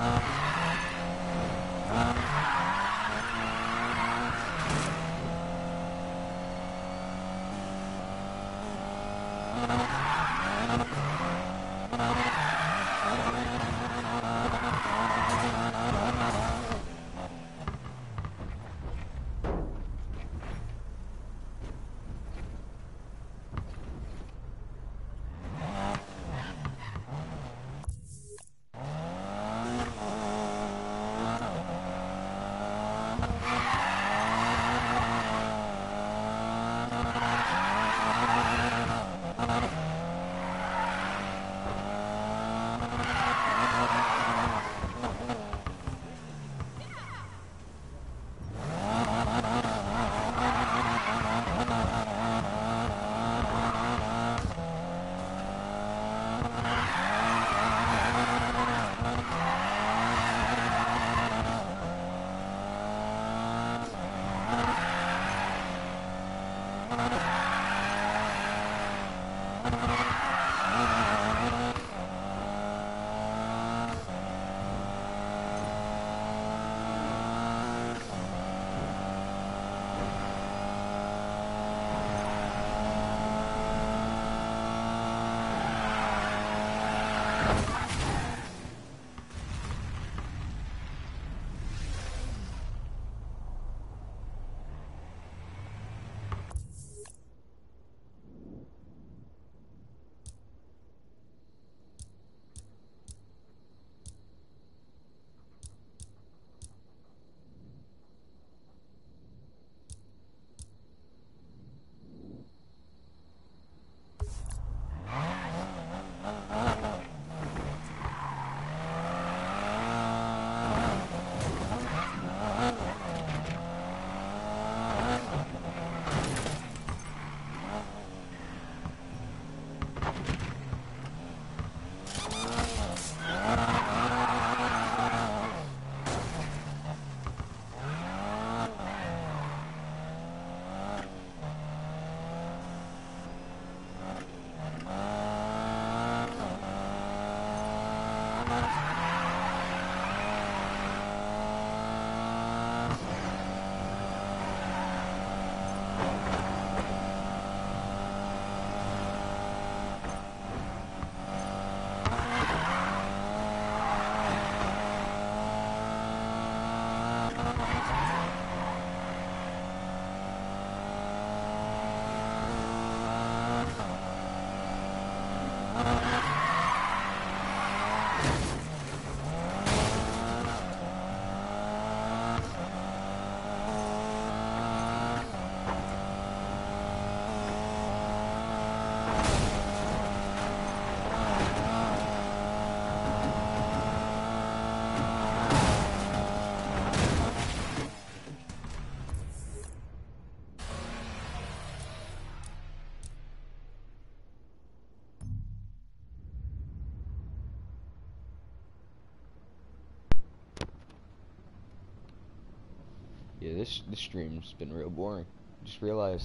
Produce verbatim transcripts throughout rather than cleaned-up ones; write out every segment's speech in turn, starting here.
Yeah, this this stream's been real boring. Just realized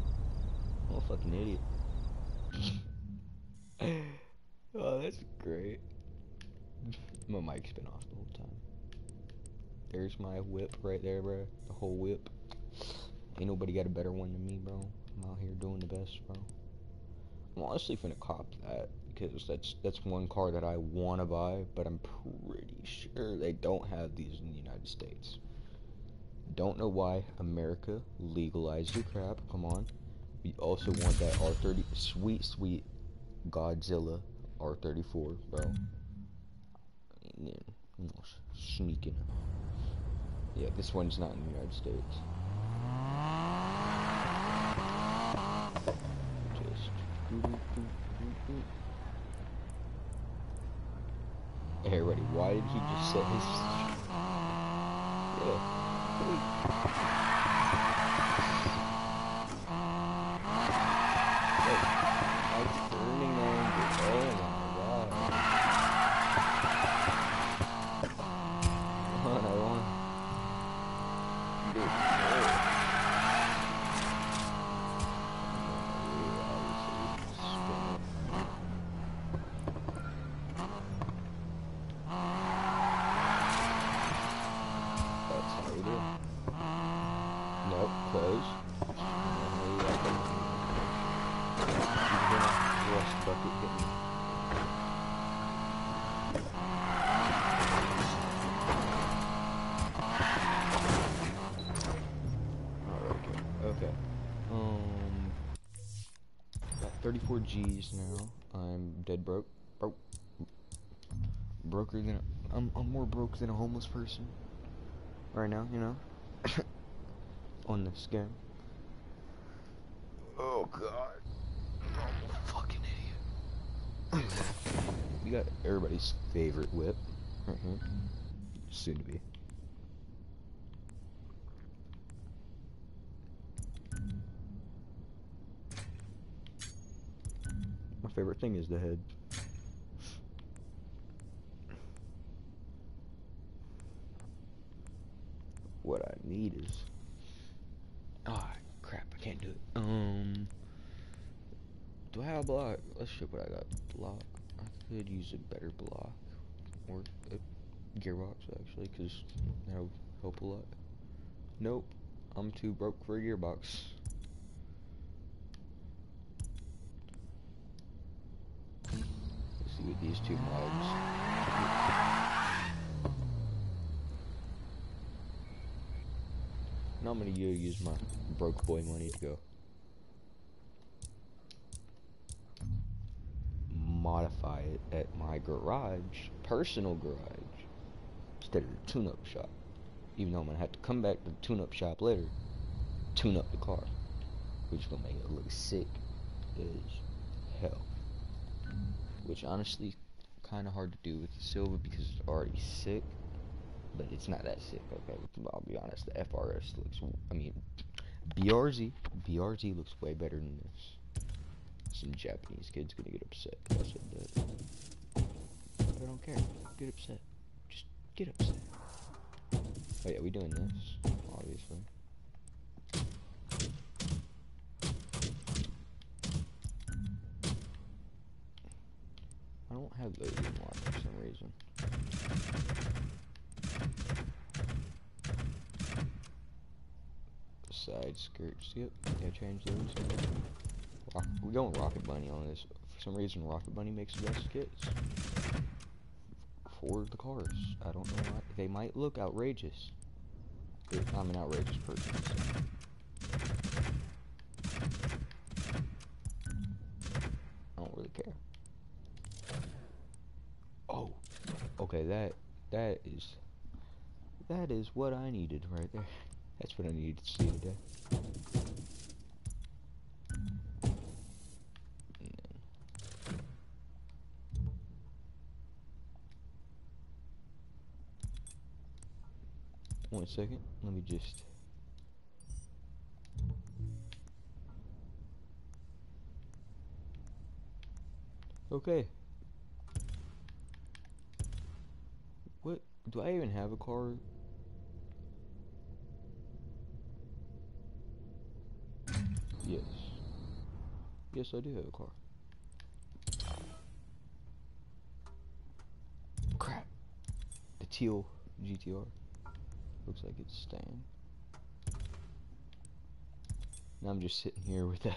I'm a fucking idiot. Oh, that's great. My mic's been off the whole time. There's my whip right there, bro. The whole whip. Ain't nobody got a better one than me, bro. I'm out here doing the best, bro. I'm honestly finna cop that because that's that's one car that I wanna buy, but I'm pretty sure they don't have these in the United States. Don't know why America legalized your crap. Come on. We also want that R thirty, sweet, sweet Godzilla R thirty-four, bro. Yeah, sneaking. Yeah, this one's not in the United States. Just. Hey, everybody, why did he just set his? Yeah. thirty-four G's now. I'm dead broke. Broke. Broker than a, I'm, I'm more broke than a homeless person. Right now, you know. On the scam. Oh god. Fucking idiot. We got everybody's favorite whip right here. Soon to be. My favorite thing is the head. What I need is... Ah, crap, I can't do it. Um... Do I have a block? Let's check what I got. Block. I could use a better block. Or a gearbox, actually, because that'll help a lot. Nope. I'm too broke for a gearbox. Let's see what these two mods. Now I'm gonna go use my broke boy money to go modify it at my garage, personal garage, instead of the tune-up shop. Even though I'm gonna have to come back to the tune-up shop later, tune up the car, which is gonna make it look sick as hell. Which honestly, kind of hard to do with the silver because it's already sick. But it's not that sick, okay? I'll be honest, the F R S looks, I mean, B R Z, B R Z looks way better than this. Some Japanese kid's gonna get upset if I said that. But I don't care, get upset. Just get upset. Oh yeah, we doing this, obviously. I don't have those unlocked for some reason. Side skirts, yep, yeah, change those. Rock, we're going Rocket Bunny on this. For some reason, Rocket Bunny makes the best skits for the cars. I don't know why. They might look outrageous. It, I'm an outrageous person, so I don't really care. Oh, okay, that that is that is what I needed right there. That's what I needed to see today. One second, let me just... Okay. What? Do I even have a car? Yes. Yes, I do have a car. Crap. The teal G T R. Looks like it's staying. Now I'm just sitting here with a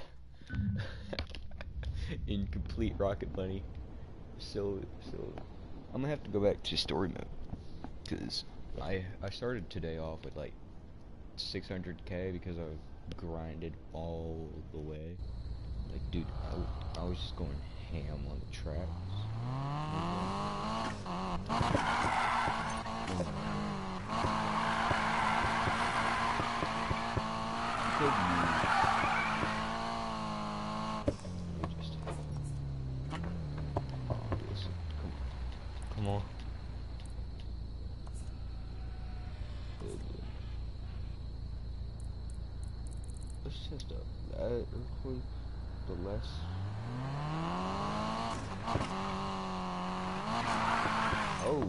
incomplete Rocket Bunny. So, so I'm gonna have to go back to story mode because I I started today off with like six hundred K because I grinded all the way. Like, dude, I, I was just going ham on the tracks. Just, come on. Let's test out that earthquake, the less. Oh.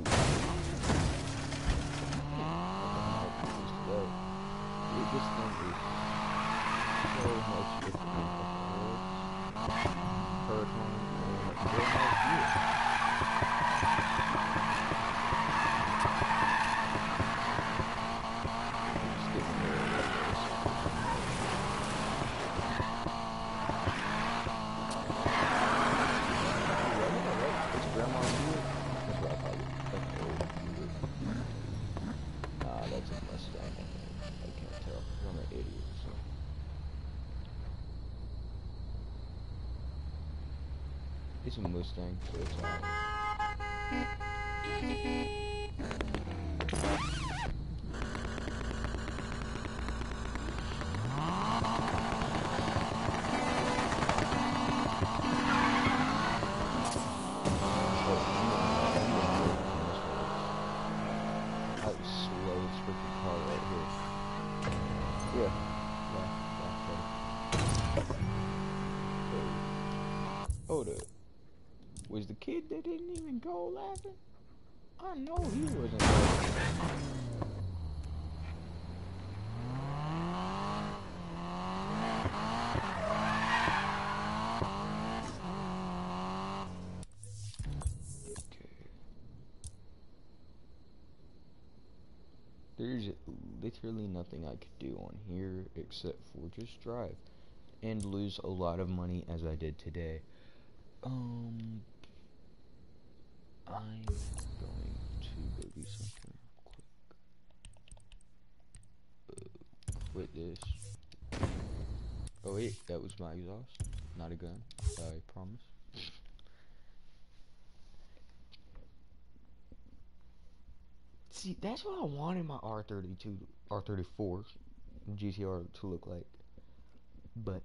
Dude, this thing is so much different than the Huracan and real nice view. It's a Mustang, so it's alright. Slowest freaking car right here. Yeah. Yeah. Yeah. Okay. Hold up. Was the kid that didn't even go laughing? I know he wasn't laughing. Okay. There's literally nothing I could do on here except for just drive and lose a lot of money as I did today. Um, I'm going to go do something quick. Uh, quit this. Oh wait, that was my exhaust, not a gun. I promise. See, that's what I wanted my R thirty-two, R thirty-four G T R to look like. But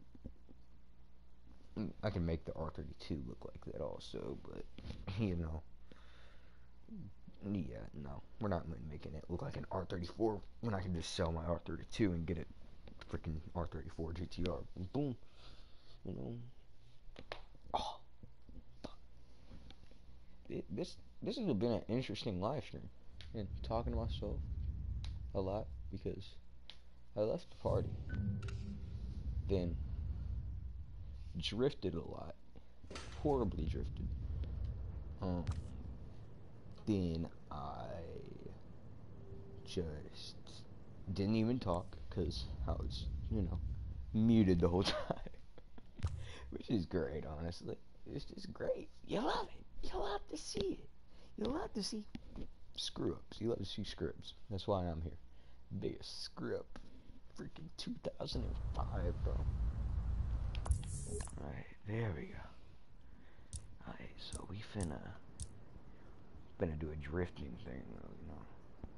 I can make the R thirty-two look like that also, but, you know. Yeah, no. We're not making it look like an R thirty-four when I can just sell my R thirty-two and get it freaking R thirty-four G T R. Boom. You know. Oh, fuck. It, this, this has been an interesting live stream. And talking to myself a lot because I left the party. Then drifted a lot. Horribly drifted. Um, then I just didn't even talk because I was, you know, muted the whole time. Which is great, honestly. It's just great. You love it. You love to see it. You love to see screw ups. You love to see scripts. That's why I'm here. Biggest script. Freaking two thousand five, bro. Alright, there we go. Alright, so we finna finna do a drifting thing, though, you know.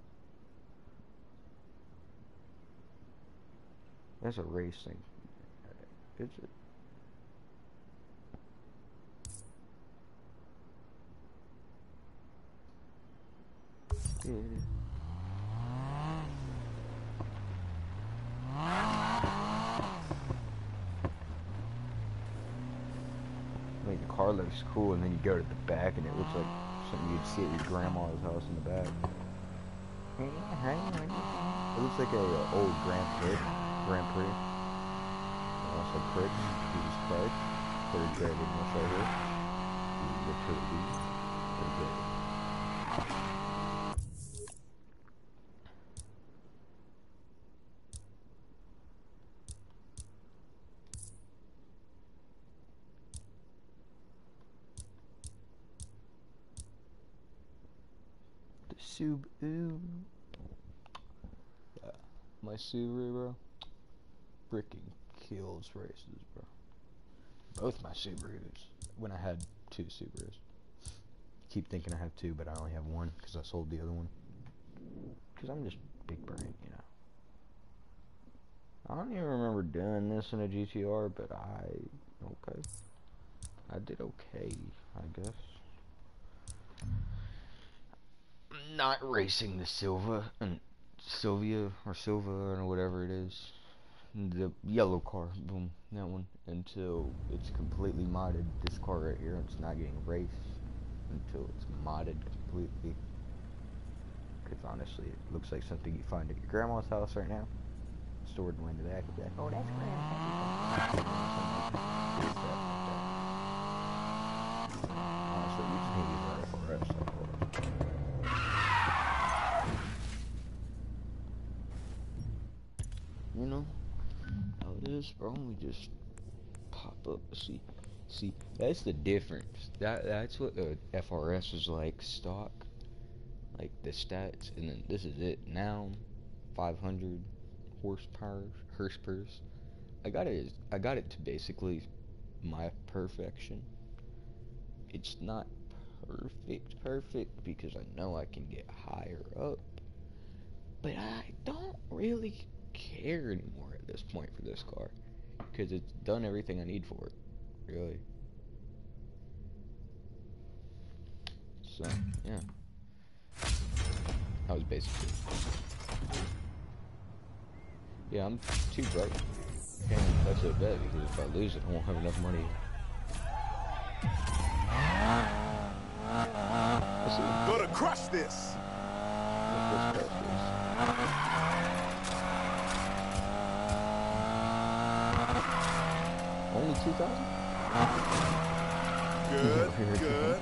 That's a racing. It's a yeah. Like the car looks cool, and then you go to the back, and it looks like something you'd see at your grandma's house in the back. It looks like a uh, old Grand Prix. Grand Prix. And also Prix. Jesus Christ. Third grade English right here. Literally. Third grade. The Subaru. Yeah. My Subaru, bro. Freaking kills races, bro. Both my Subarus. When I had two Subarus. Keep thinking I have two, but I only have one because I sold the other one. Because I'm just big brain, you know. I don't even remember doing this in a G T R, but I... Okay. I did okay, I guess. Not racing the Silva, and Sylvia, or Silva, or whatever it is. The yellow car, boom, that one. Until it's completely modded. This car right here, it's not getting raced until it's modded completely. Because honestly, it looks like something you find at your grandma's house right now. Stored in the back of that. Oh, that's grand. Honestly, you just need to use F R S. You know how it is, bro. We just pop up. See, see, that's the difference. That that's what the F R S is like stock, like the stats, and then this is it now. five hundred horsepower, horsepower. I got it. I got it to basically my perfection. it's not perfect, perfect, because I know I can get higher up. But I don't really care anymore at this point for this car, because it's done everything I need for it, really. So, yeah. That was basically it. Yeah, I'm too broke. Can't even touch that bet, because if I lose it, I won't have enough money. Gonna crush this! Let's crush this. Only two thousand? Good, good.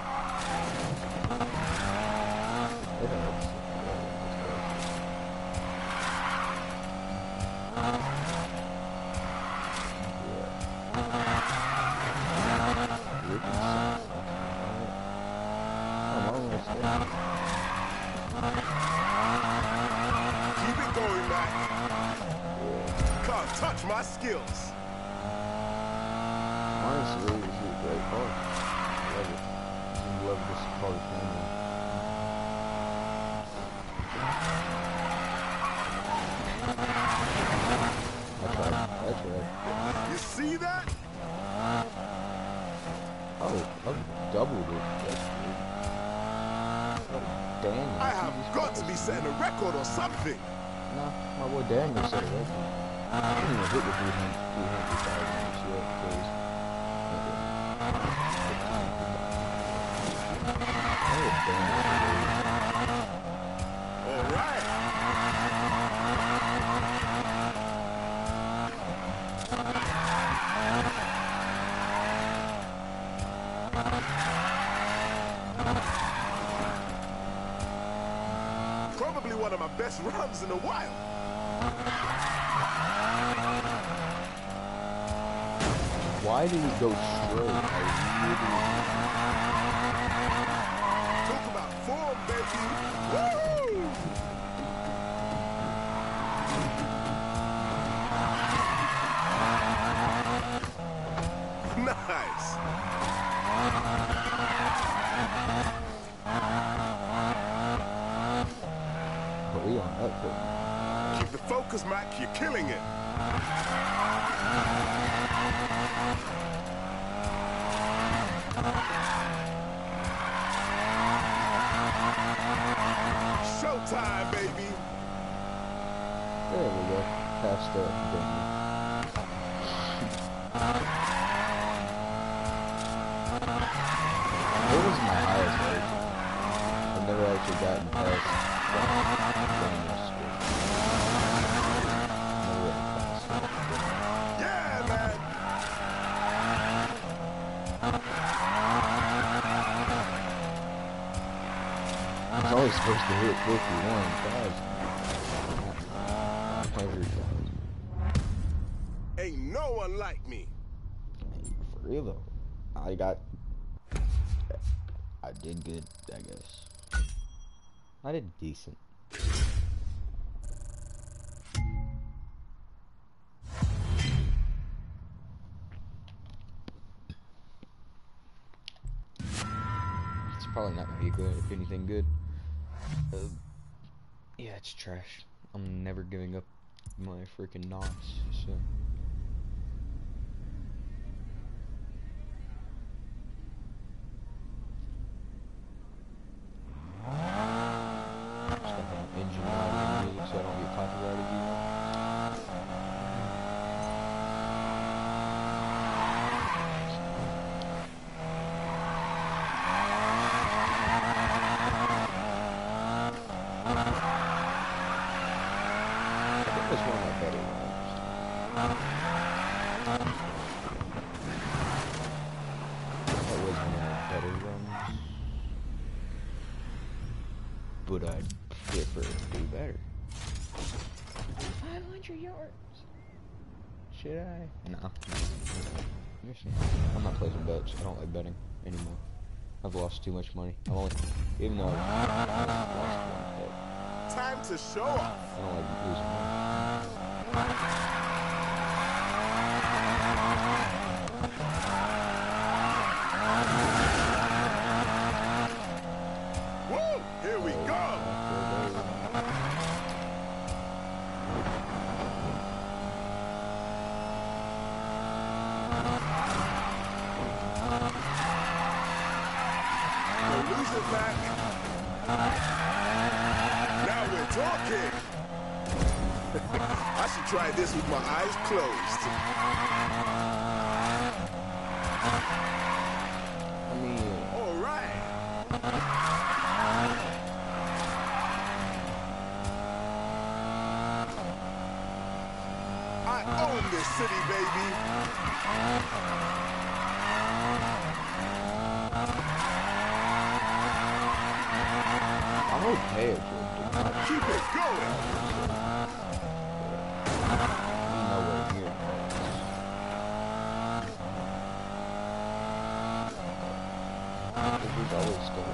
Keep it going, Mac. Can't touch my skills. Honestly, this is a great car. I love it. I love this car's family. That's right. That's right. You see that? Oh, I've doubled it. That's good. Oh, Daniel. I have got to be setting a record or something. Nah, my boy Daniel set a record. I didn't even hit the three hundred thousand yet, because... Oh, Daniel. All right. Probably one of my best runs in a while. Why did it go straight? I really... Talk about form, baby. Woo! Nice. But we on uphill. Keep the focus, Mac. You're killing it. Showtime, baby. There we go. Past the Daniel. What was my highest age? I've never actually gotten past Daniel Street. Never really passed it. Yeah, man. I was always supposed to hit fifty-one thousand. one hundred thousand. Ain't no one like me. For real though. I got... I did good, I guess. I did decent. It's probably not gonna be good, if anything good. Uh, yeah, it's trash. I'm never giving up my freaking N O S, so... Just got my engine running music so I don't get copyrighted, you know? I think that's one of my better runs. That was one of my better runs. But I'd prefer to do better. five hundred yards. Should I? No. no. I'm not placing bets. I don't like betting anymore. I've lost too much money. I'm only, even though I've lost one bet. Time to show off. I don't like losing money. talking. I should try this with my eyes closed. I mean, all right. I own this city, baby. I'm okay with it. Keep it going. I'm nowhere near that. This is always still.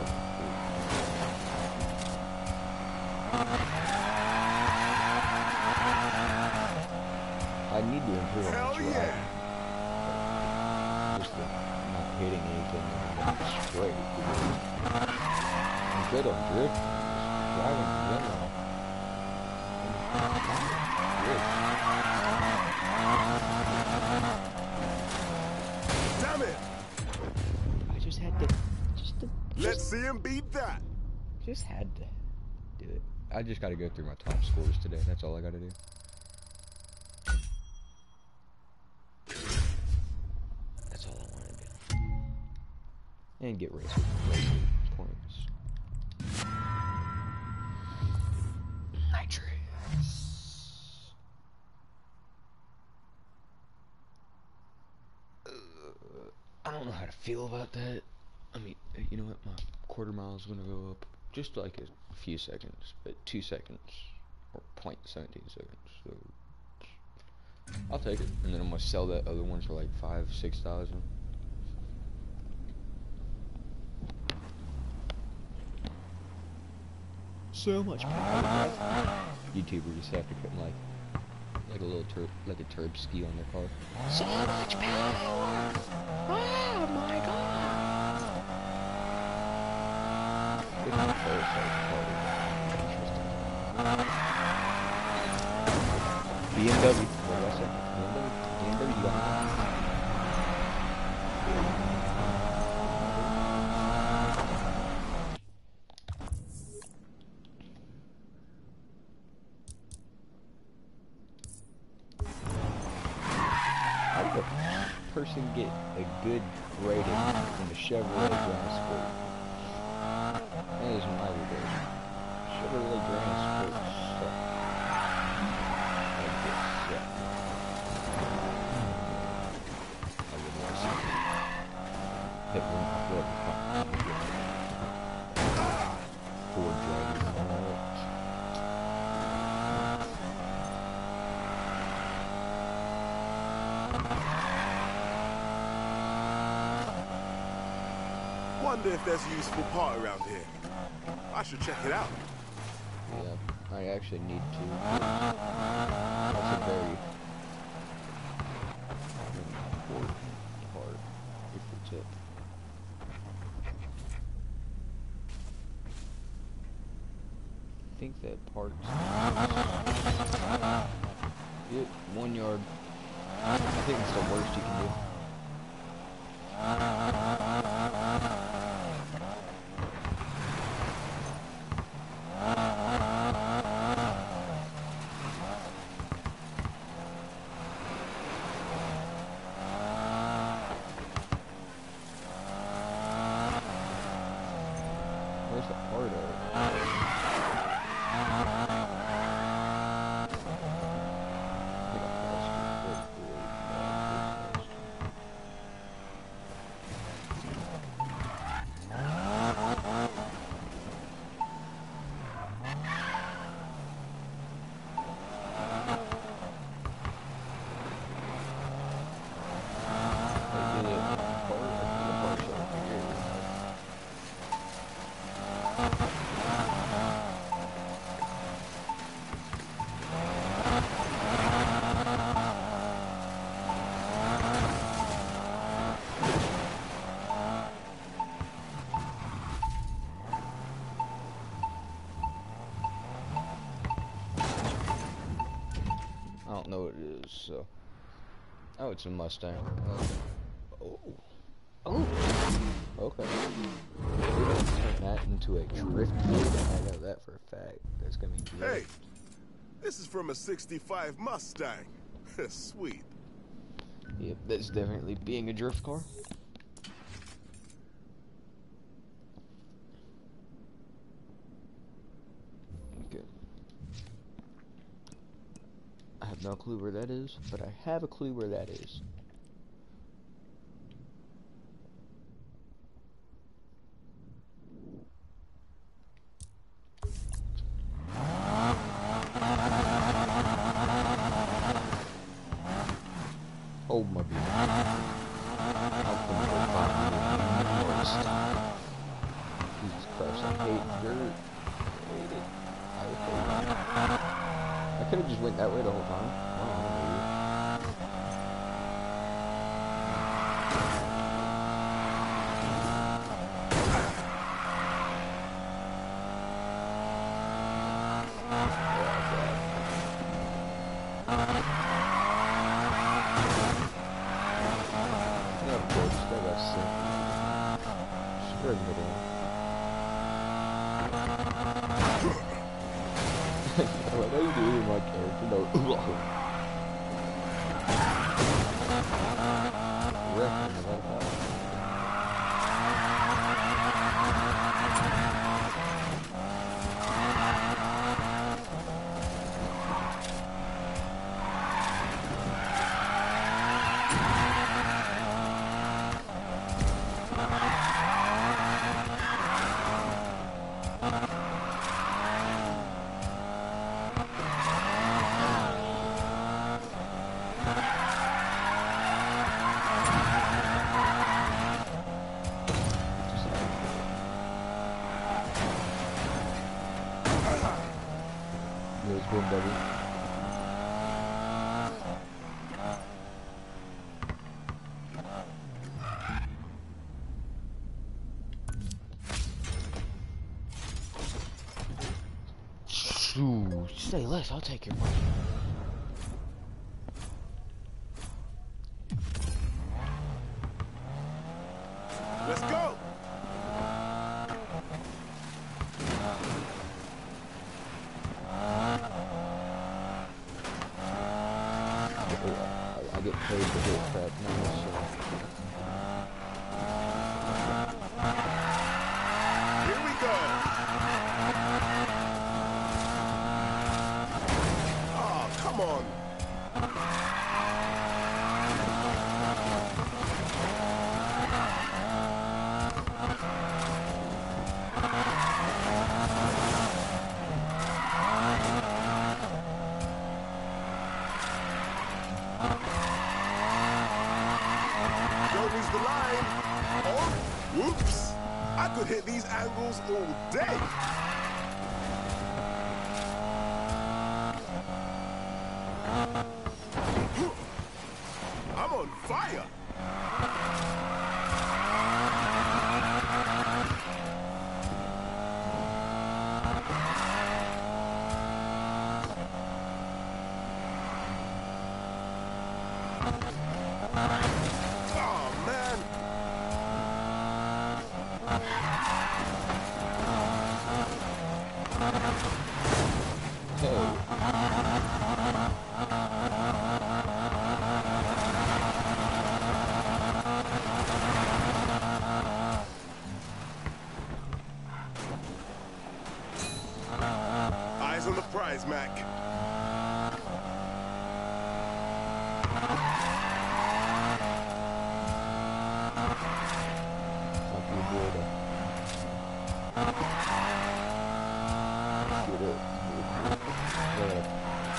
I need to improve on Hell this yeah. ride. Just the not hitting anything and straight. I'm good on drift. Just driving in general. Good. Damn it. I just had to, just to, Let's see him beat that. just had to do it. I just got to go through my top scores today. That's all I got to do. That's all I want to do. And get race points. Nitrous. Uh, I don't know how to feel about that. I mean, you know what? My quarter mile is going to go up just like a few seconds, but two seconds or point seventeen seconds. So I'll take it, and then I'm gonna sell that other one for like five, six thousand. So much power. YouTubers have to put like like a little turb, like a turb ski on their car. So much power! Oh my god! Different car size car. B M W. What did I say? B M W. B M W. You got that? How did a person get a good rating in the Chevrolet Grand Sport? That is my rating. Chevrolet Grand Sport suck. Like this, yeah. I would want to see hit one off road. Ford drivers and all that. Wonder if there's a useful part around here. I should check it out. Yeah, I actually need to. That's a very important part if it's it. I think that part's yep, one yard. I think it's the worst you can do. Where's the part of it? I don't know what it is, so. Oh, it's a Mustang. Oh. Oh. Okay. We don't turn that into a drift mode. I know that for a fact. That's gonna be great. Hey, this is from a sixty-five Mustang. Sweet. Yep, that's definitely being a drift car. Okay. I have no clue where that is, but I have a clue where that is. Oh my god. Jesus Christ, I hate dirt. I hate it. I hate it. I could have just went that way the whole time. I don't know. What are you doing, my character? No. Wrecking the right out. Let's go, buddy. Ooh, say less, I'll take your money. Let's go. I get paid to hit crap now, so. Here we go. Oh, come on. Joey's the line. Oh, whoops. I could hit these angles all day. I'm on fire. Oh, man. Eyes on the prize, Mac. Fuck you, Gordo. Get it. Get it.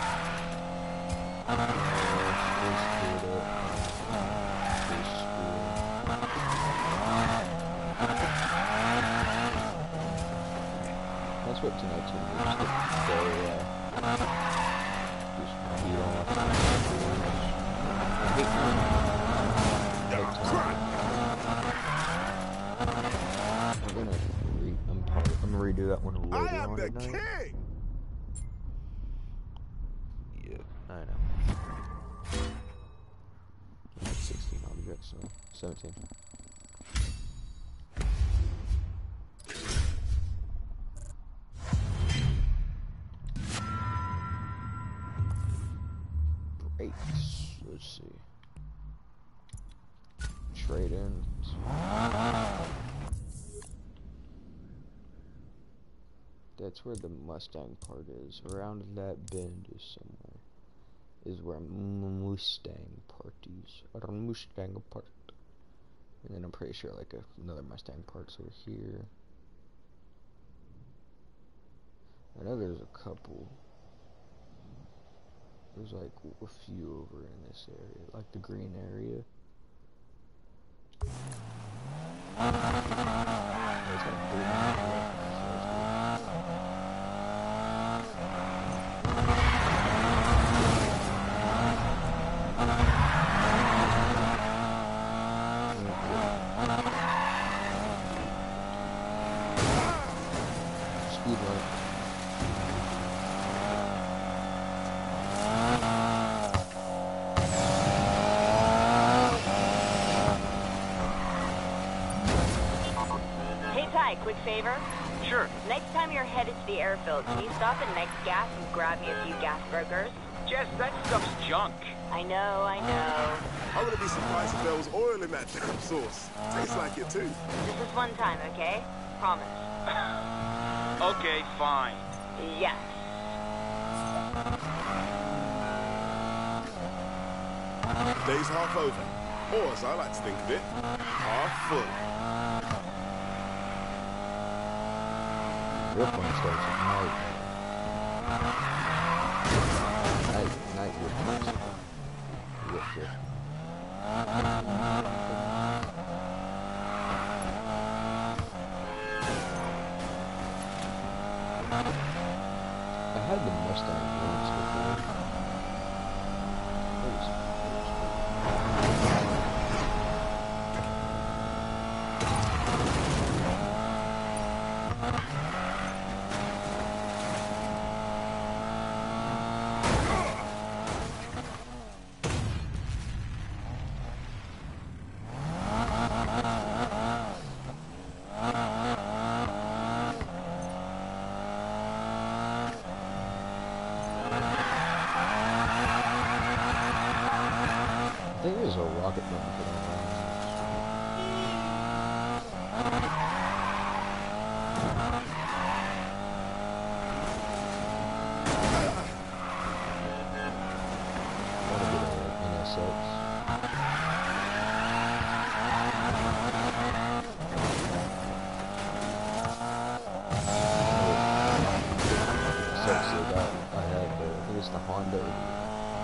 That's what tonight's gonna be. Just get very, uh, just beat on up. I hate time. I'm gonna re I'm probably I'm gonna redo that one later I am on the tonight. king. Yeah, I know. Like sixteen objects, so seventeen. brakes. Let's see. Trade in. That's where the Mustang part is. Around that bend is somewhere. Is where Mustang parties. Or Mustang part. And then I'm pretty sure like a, another Mustang part's over here. I know there's a couple. There's like a few over in this area, like the green area. It's like green area. Speed limit. Quick favor? Sure. Next time you're headed to the airfield, can you stop at Next Gas and grab me a few gas burgers? Jess, that stuff's junk. I know, I know. I wouldn't be surprised if there was oil in that damn sauce. Tastes like it too. This is one time, okay? Promise. Okay, fine. Yes. Day's half over. Or, as I like to think of it, half full. Airplane starts at night. Night, night airplane starts. Whip shift. I had the Mustang once before. It was, it was I think there's a rocket button for that. I want to get an N S X. Sexy, that I have. Uh, I think it's the Honda. Or the,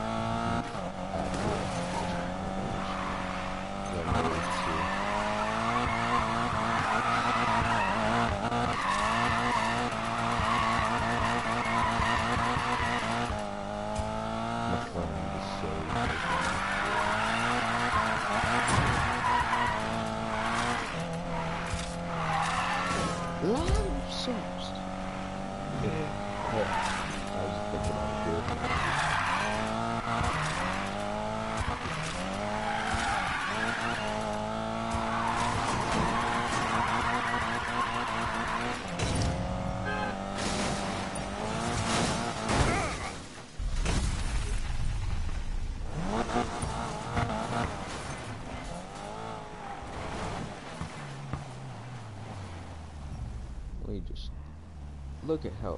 Let me just look at how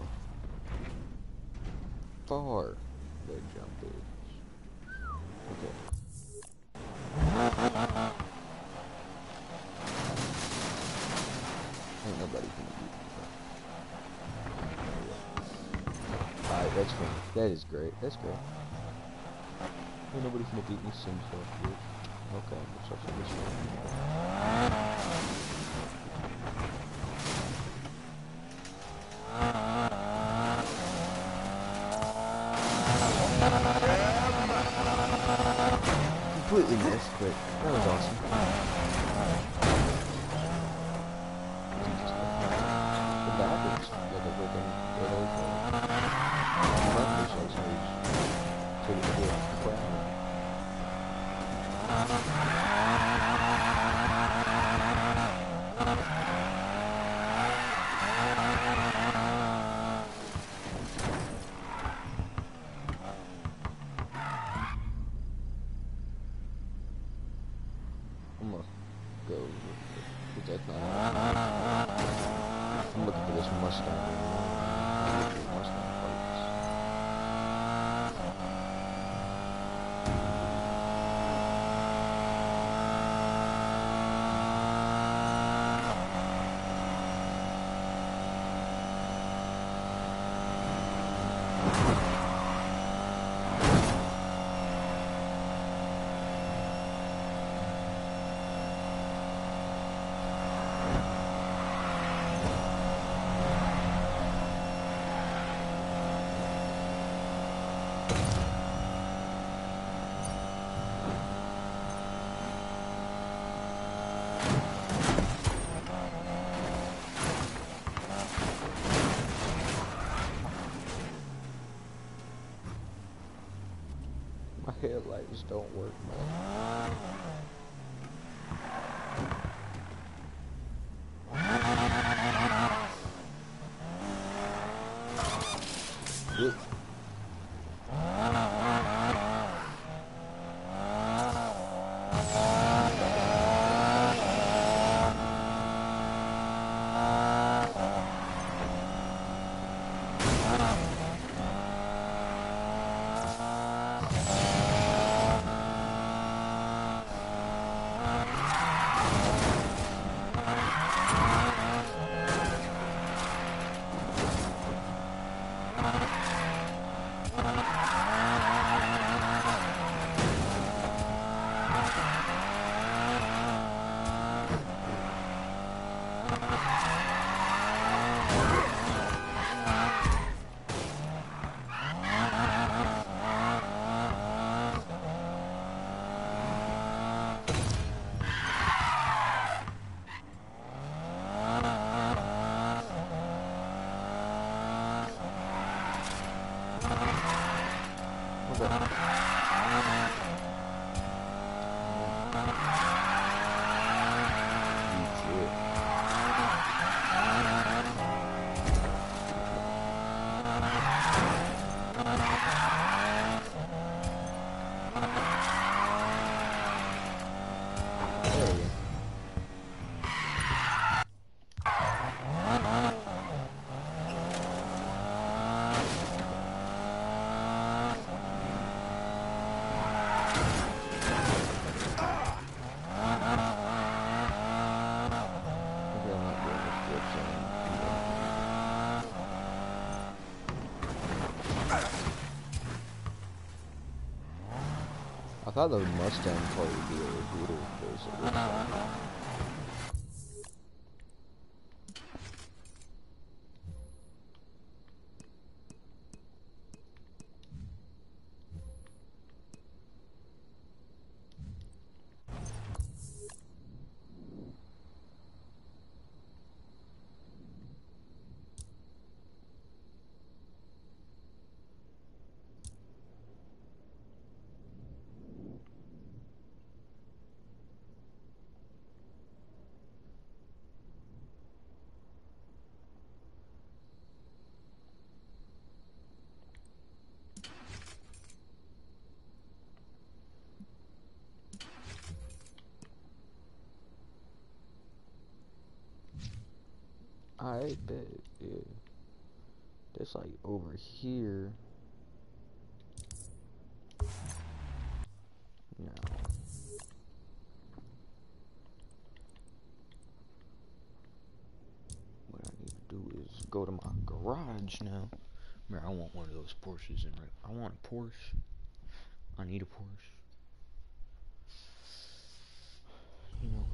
far that jump is. Okay. Ain't nobody gonna beat me. Alright, that's funny. That is great. That's great. Ain't nobody gonna beat me soon, so good. Okay, looks like I'm missing. Completely missed, but that was awesome. The backwards, like a freaking little front is like so to the crowd. My headlights don't work, man. Ugh. I thought the Mustang car would be a little brutal because it looks like. I bet, yeah. That's like over here. No. What I need to do is go to my garage now. Man, I want one of those Porsches in right. I want a Porsche. I need a Porsche. You know.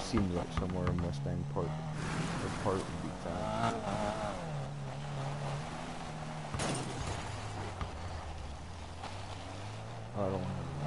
just seems like somewhere in Mustang Park, the park would be fine. I don't know.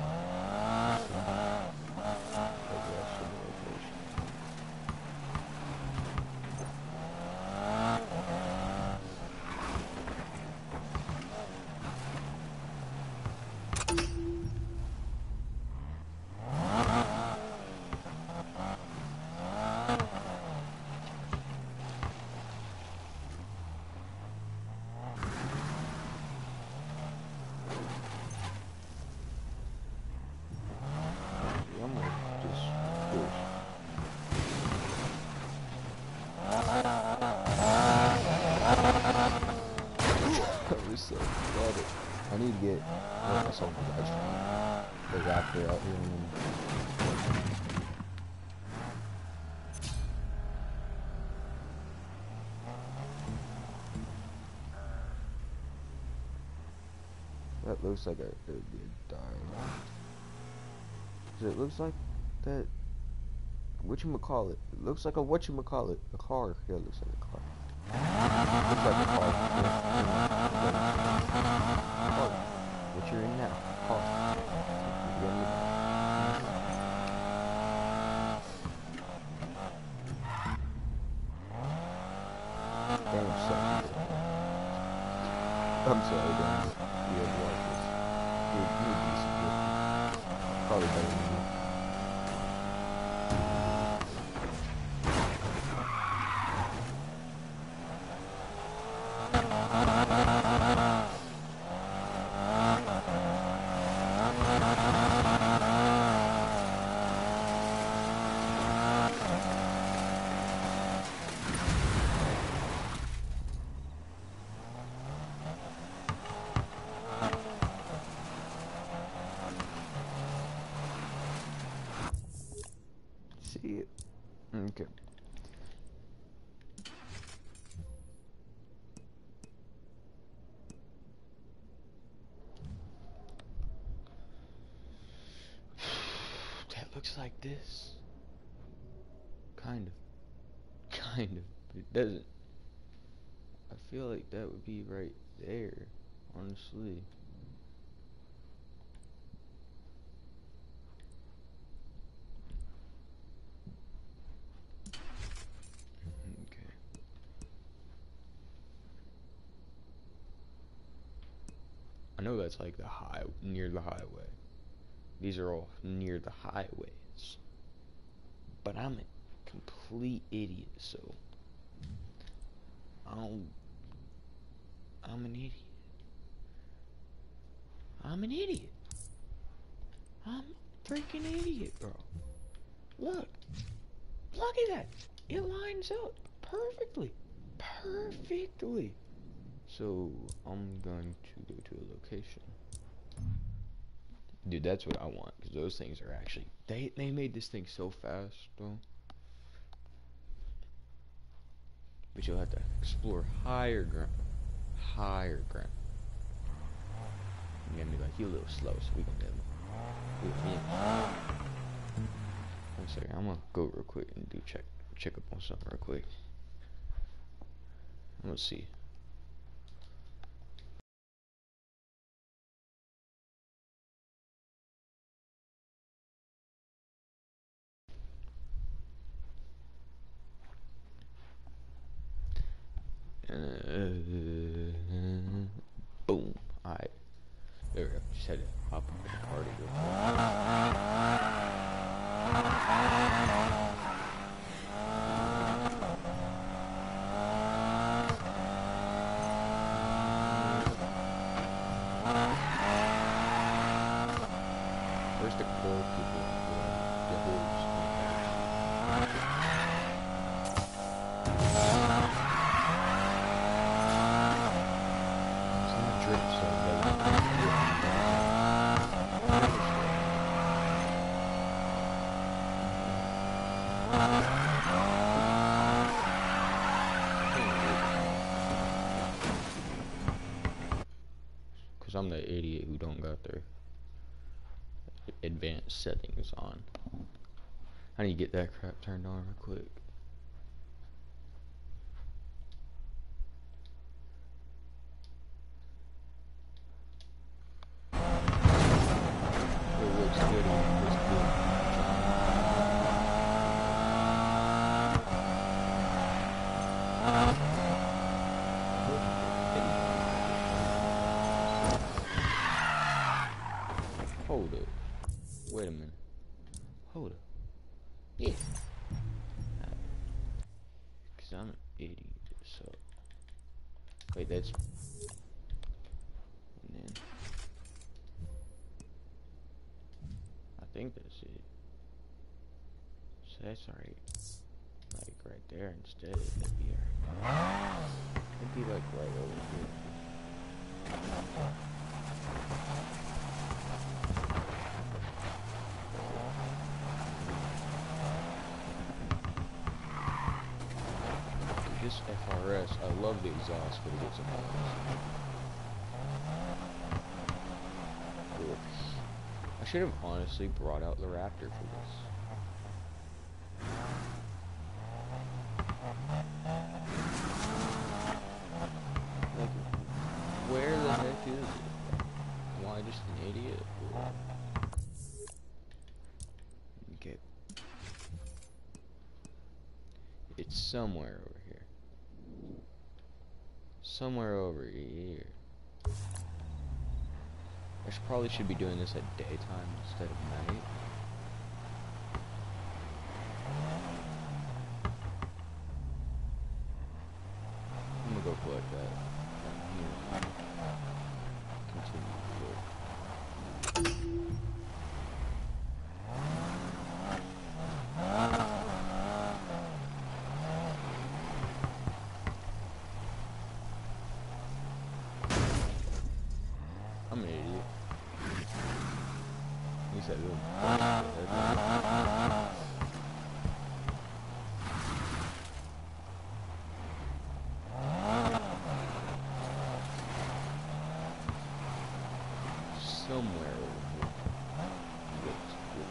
So love it. I need to get well, myself a ice cream. The raptor out here. That looks like a, it would be a diamond. So it looks like that. Whatchamacallit? It looks like a whatchamacallit? A car. Yeah, it looks like a car. Looks like a car. Car. What you're in now? Car. Damn, sorry. I'm sorry, guys. You have to watch this. You're, you're decent, but probably better than me. See it? Okay. That looks like this. Kind of. Kind of. It doesn't. I feel like that would be right there, honestly. I know that's like the high, near the highway. These are all near the highways. But I'm a complete idiot, so I'm, I'm an idiot. I'm an idiot. I'm a freaking idiot, bro. Look. Look at that. It lines up perfectly. Perfectly. So, I'm going to go to a location. Dude, that's what I want, because those things are actually, they, they made this thing so fast, though. But you'll have to explore higher ground. Higher ground. You're gonna be like, you a little slow, so we gonna get him. One second, I'm gonna go real quick and do check, check up on something real quick. I'm gonna see. Uh, boom. Alright. There we go. Just had to hop up in the party real quick. Where's the core people? The horse. Cause I'm the idiot who don't got their advanced settings on. I need to get that crap turned on real quick. It looks good. It looks good. Hold up. Wait a minute. Hold up. Yeah. Because I'm an idiot, so. Wait, that's. And then. I think that's it. So that's alright. Like right there instead. That'd be alright. It'd be like right over here. This F R S, I love the exhaust, but it gets annoying. I should have honestly brought out the Raptor for this. Like, where the heck is it? Am I just an idiot? Or... Okay. It's somewhere over here. Somewhere over here. I should, probably should be doing this at daytime instead of night. I'm gonna go collect that. Here. Continue to look. I'm an idiot. At least I do. Somewhere over here. Looks good.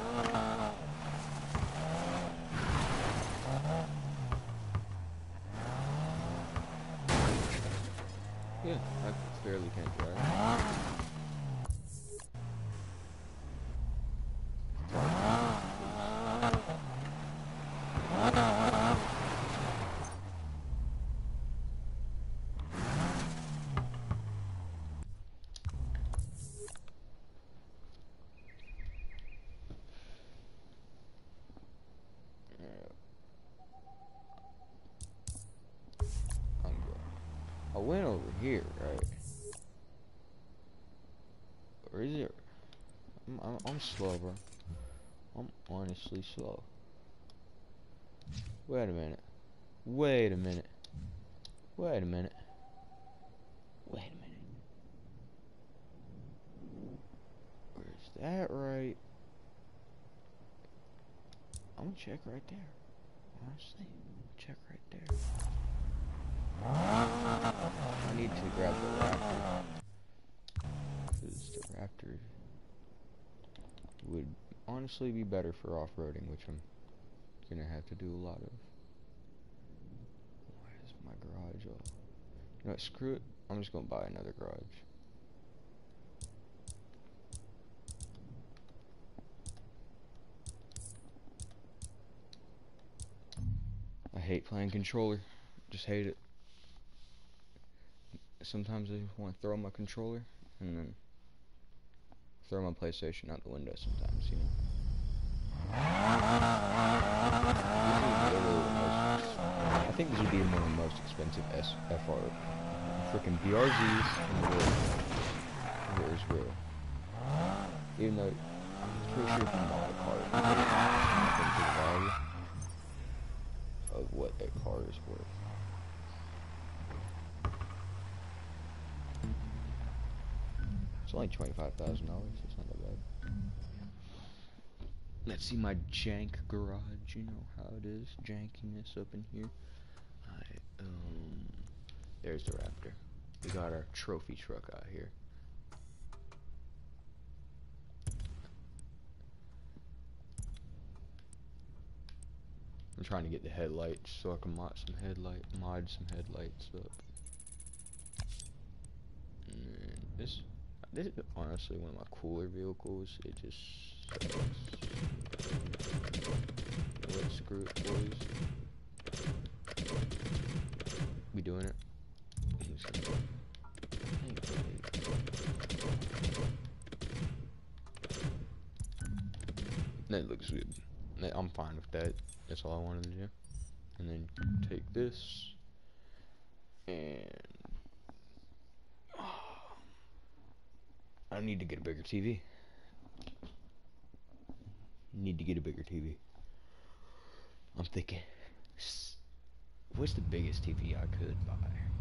Yeah, I clearly can't drive. I went over here, right? Or is it? I'm, I'm, I'm slow, bro. I'm honestly slow. Wait a minute. Wait a minute. Wait a minute. Wait a minute. Where's that right? I'm gonna check right there. Honestly, check right there. I need to grab the Raptor. Because the Raptor would honestly be better for off-roading, which I'm gonna have to do a lot of. Why is my garage all... You know what, screw it. I'm just gonna buy another garage. I hate playing controller. Just hate it. Sometimes I want to throw my controller and then throw my PlayStation out the window sometimes, you know. I think this would be one of the most expensive S F R freaking B R Zs in the world. There is real. Even though I'm pretty sure if you bought a car, you think the value of what that car is worth. It's only twenty-five thousand dollars, it's not that bad. Let's see my jank garage, you know how it is, jankiness up in here. Alright, um, there's the Raptor. We got our trophy truck out here. I'm trying to get the headlights so I can mod some headlight, mod some headlights up. And this, this is honestly one of my cooler vehicles. It just sucks. Let's screw it, boys. We doing it? That looks good. I'm fine with that. That's all I wanted to do. And then take this and oh, I need to get a bigger T V. Need to get a bigger T V. I'm thinking, what's the biggest T V I could buy?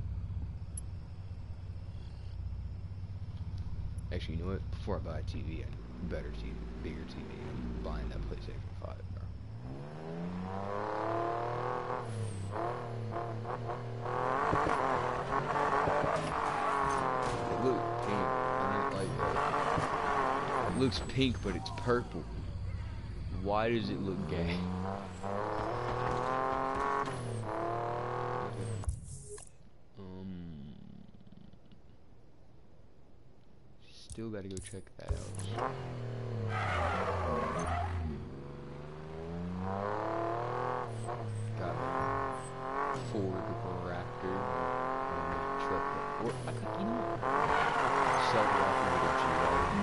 Actually, you know what? Before I buy a T V, I need a better T V, bigger T V. I'm buying that PlayStation five, bro. It looks pink. I don't like that. It looks pink, but it's purple. Why does it look gay? Um, still gotta go check that out. Got a Ford Raptor and a truck. Or I think you know, sell the Raptor with a G wagon.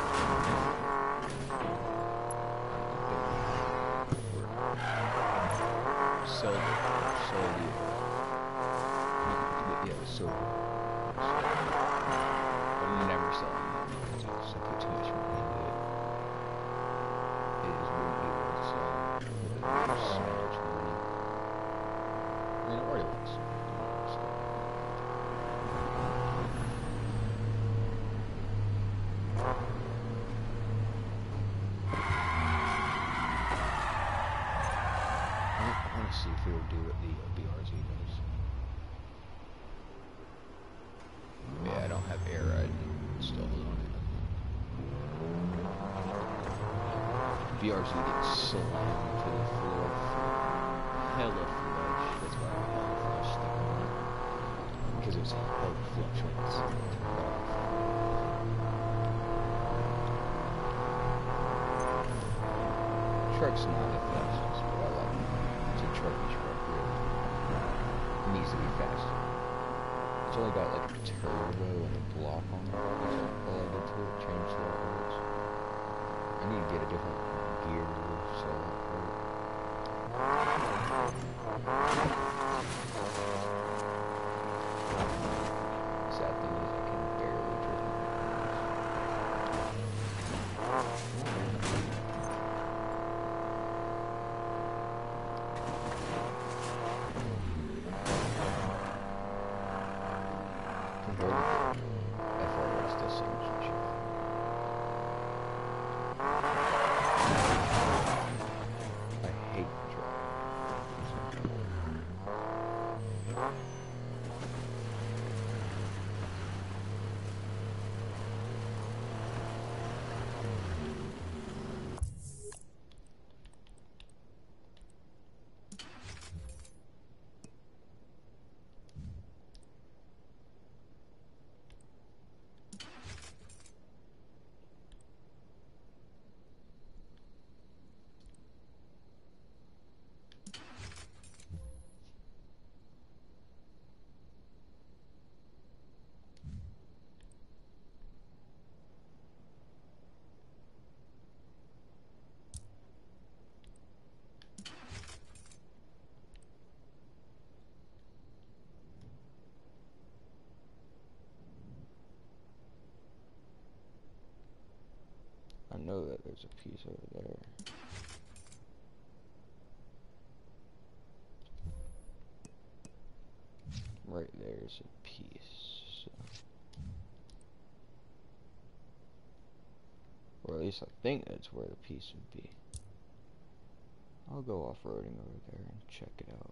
Sell the, sell the, yeah, the silver. I'm never selling that because I just put too much money into it. It is really worth selling because it makes so much money. I mean, it already looks so much stuff. I want to see if it'll do what the uh, B R Z does. Yeah, I don't have air ride installed on it. B R Z gets slammed to the floor for hella flush. That's why I have hella flush stuck on it. Because it's hella flush when it's turned off. Truck's not the fastest, but I like it. It's a trucky truck, really. It needs to be faster. It's only got like a turbo and a block on it. That's all I did to it. Changed the outputs. I need to get a different gear so sad thing is I can barely drive. I know that there's a piece over there. Right there's a piece. So. Or at least I think that's where the piece would be. I'll go off-roading over there and check it out.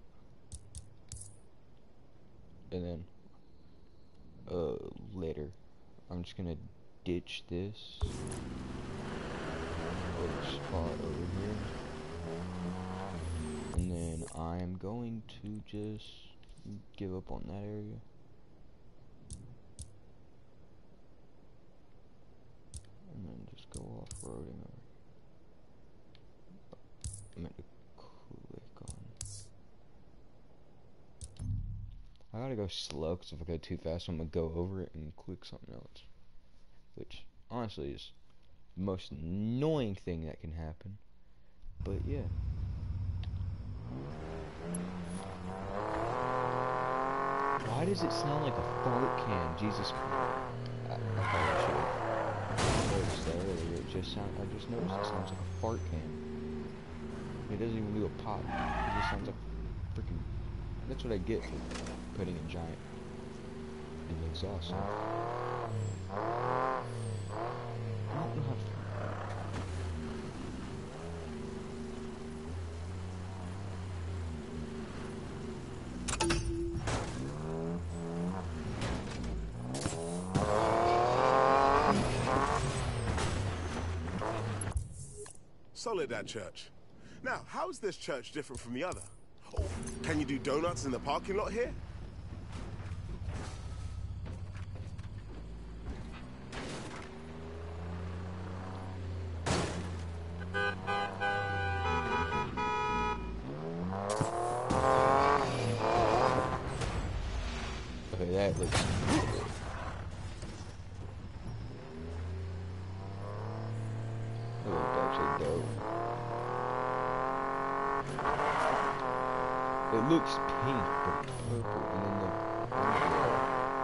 And then, uh, later, I'm just gonna ditch this little spot over here. And then I'm going to just give up on that area. And then just go off-roading over. I meant to click on. I gotta go slow, because if I go too fast, I'm gonna go over it and click something else. Which, honestly, is the most annoying thing that can happen. But, yeah. Why does it sound like a fart can? Jesus Christ. I, I probably should have noticed that earlier. It just sound, I just noticed it sounds like a fart can. It doesn't even do a pop. It just sounds like freaking... That's what I get for putting a giant in the exhaust. I don't know how to... Soledad Church. Now, how is this church different from the other? Oh, can you do donuts in the parking lot here? Okay, that looks good. That looked actually dope. It looks pink, but it's purple, and then the underglow.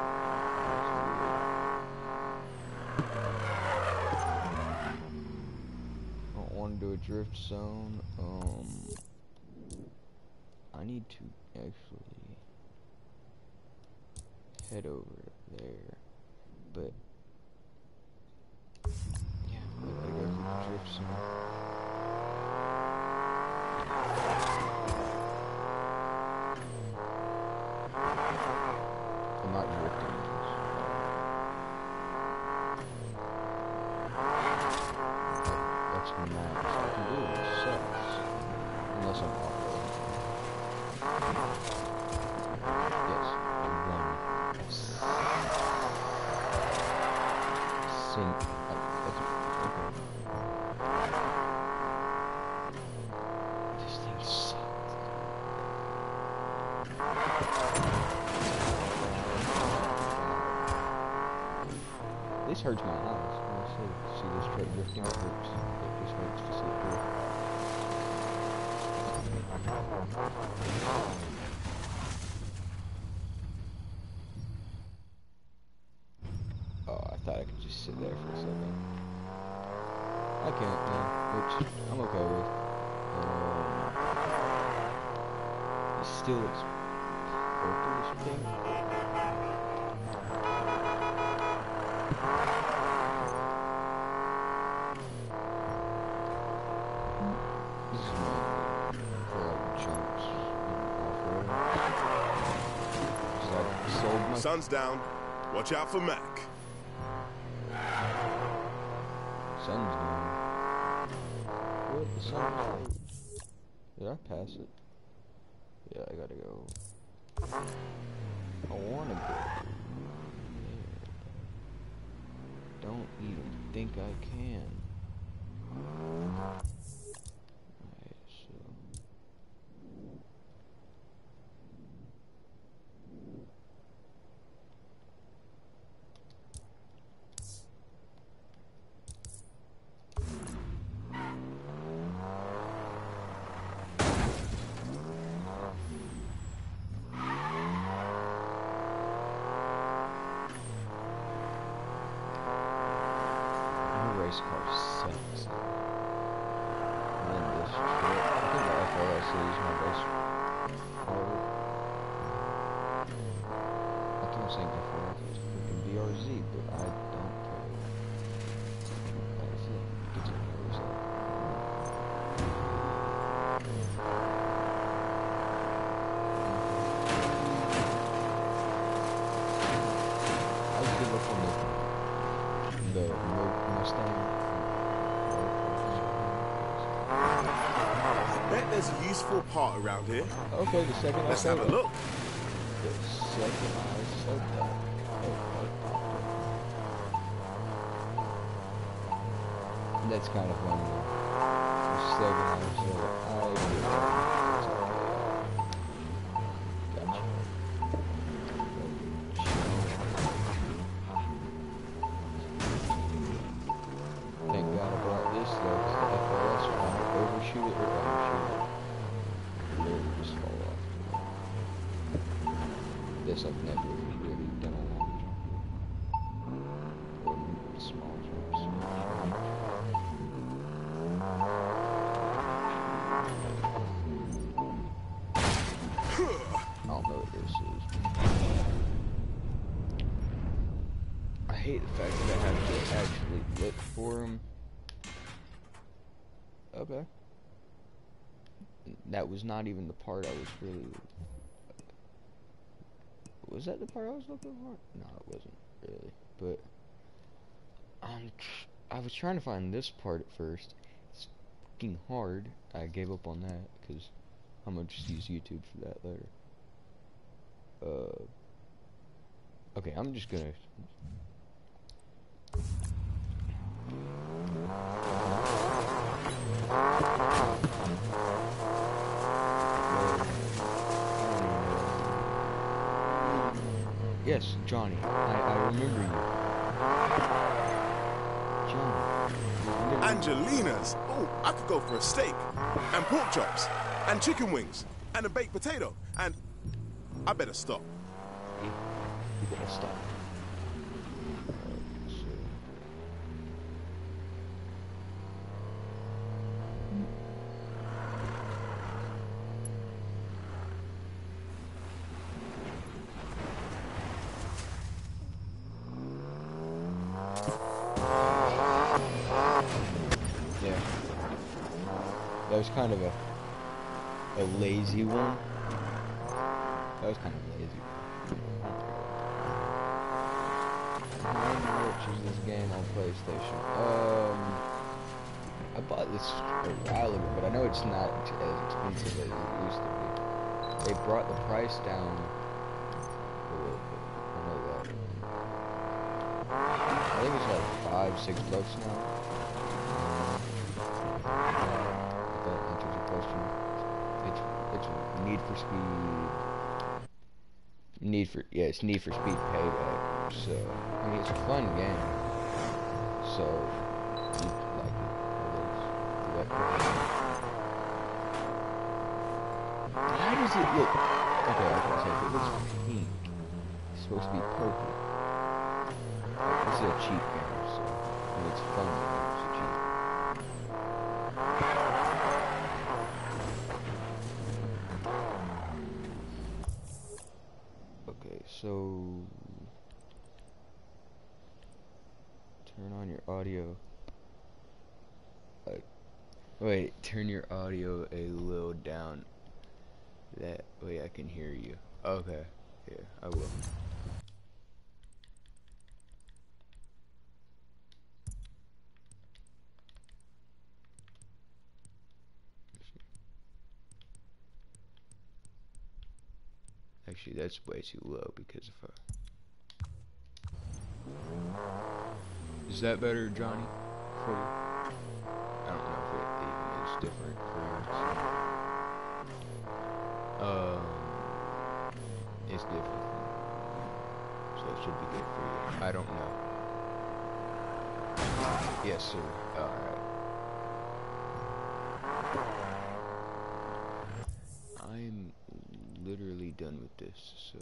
I don't want to do a drift zone. Um, I need to actually head over there, but yeah, I gotta go through the drift zone. I'm not drifting. That's not I can do it sucks. Unless I'm off-roading. Yes, I'm running. Sink. Uh, that's okay. This thing sucks. This hurts my eyes. Honestly, see this truck drifting, it hurts. It just hurts to see it drift. Oh, I thought I could just sit there for a second. I can't, man, which I'm okay with. Um, it still looks purplish pink. This is mainly for like jumps and off-road. So I sold my... Sun's down. Watch out for Mac. Sun's down. What? The sun closed. Did I pass it? Yeah, I gotta go. I wanna go there. Don't even think I can. Alright, so... Race car sucks. And then this trip, I think the F R S is my race car. I keep saying F R S, it's freaking B R Z, but I don't care. That's it. Gets it nervous up. I was good up on the the Mustang. Bet there's a useful part around here. Okay, the second Let's I have a said that. look. The second I said that. Oh, oh. That's kind of funny. The second I said it, I did that. Gotcha. Thank God I brought this though, because the F L S will either overshoot it or undershoot it. Literally just fall off. This I've never really done a long jump. Or small jumps. I don't know what this is. I hate the fact that I have to actually look for him. Okay. That was not even the part I was really... Was that the part I was looking for? No, it wasn't really. But um, I was trying to find this part at first. It's fucking hard. I gave up on that because I'm gonna just use YouTube for that later. Uh, okay, I'm just gonna. Yes, Johnny. I, I remember you. Johnny. Angelina's. Oh, I could go for a steak, and pork chops, and chicken wings, and a baked potato, and I better stop. You better stop. That was kind of a a lazy one. That was kind of lazy. Which is this game on PlayStation? Um, I bought this a while ago, but I know it's not as expensive as it used to be. They brought the price down a little bit. I know that. I think it's like five, six bucks now. It's it's Need for Speed. Need for yeah, it's Need for Speed Payback. So I mean, it's a fun game. So you like it? Why does it look? Okay, I was gonna say if it looks pink, it's supposed to be purple. Like, this is a cheap game, so I mean, it's fun. It's cheap. So, turn on your audio. Like, wait, turn your audio a little down. That way I can hear you. Okay, yeah, I will. Actually, that's way too low because if I... Is that better, Johnny? For you? I don't know if it even is different for yours. Um, it's different. So it should be good for you. I don't know. Yes, sir. Alright. I'm literally done with this, so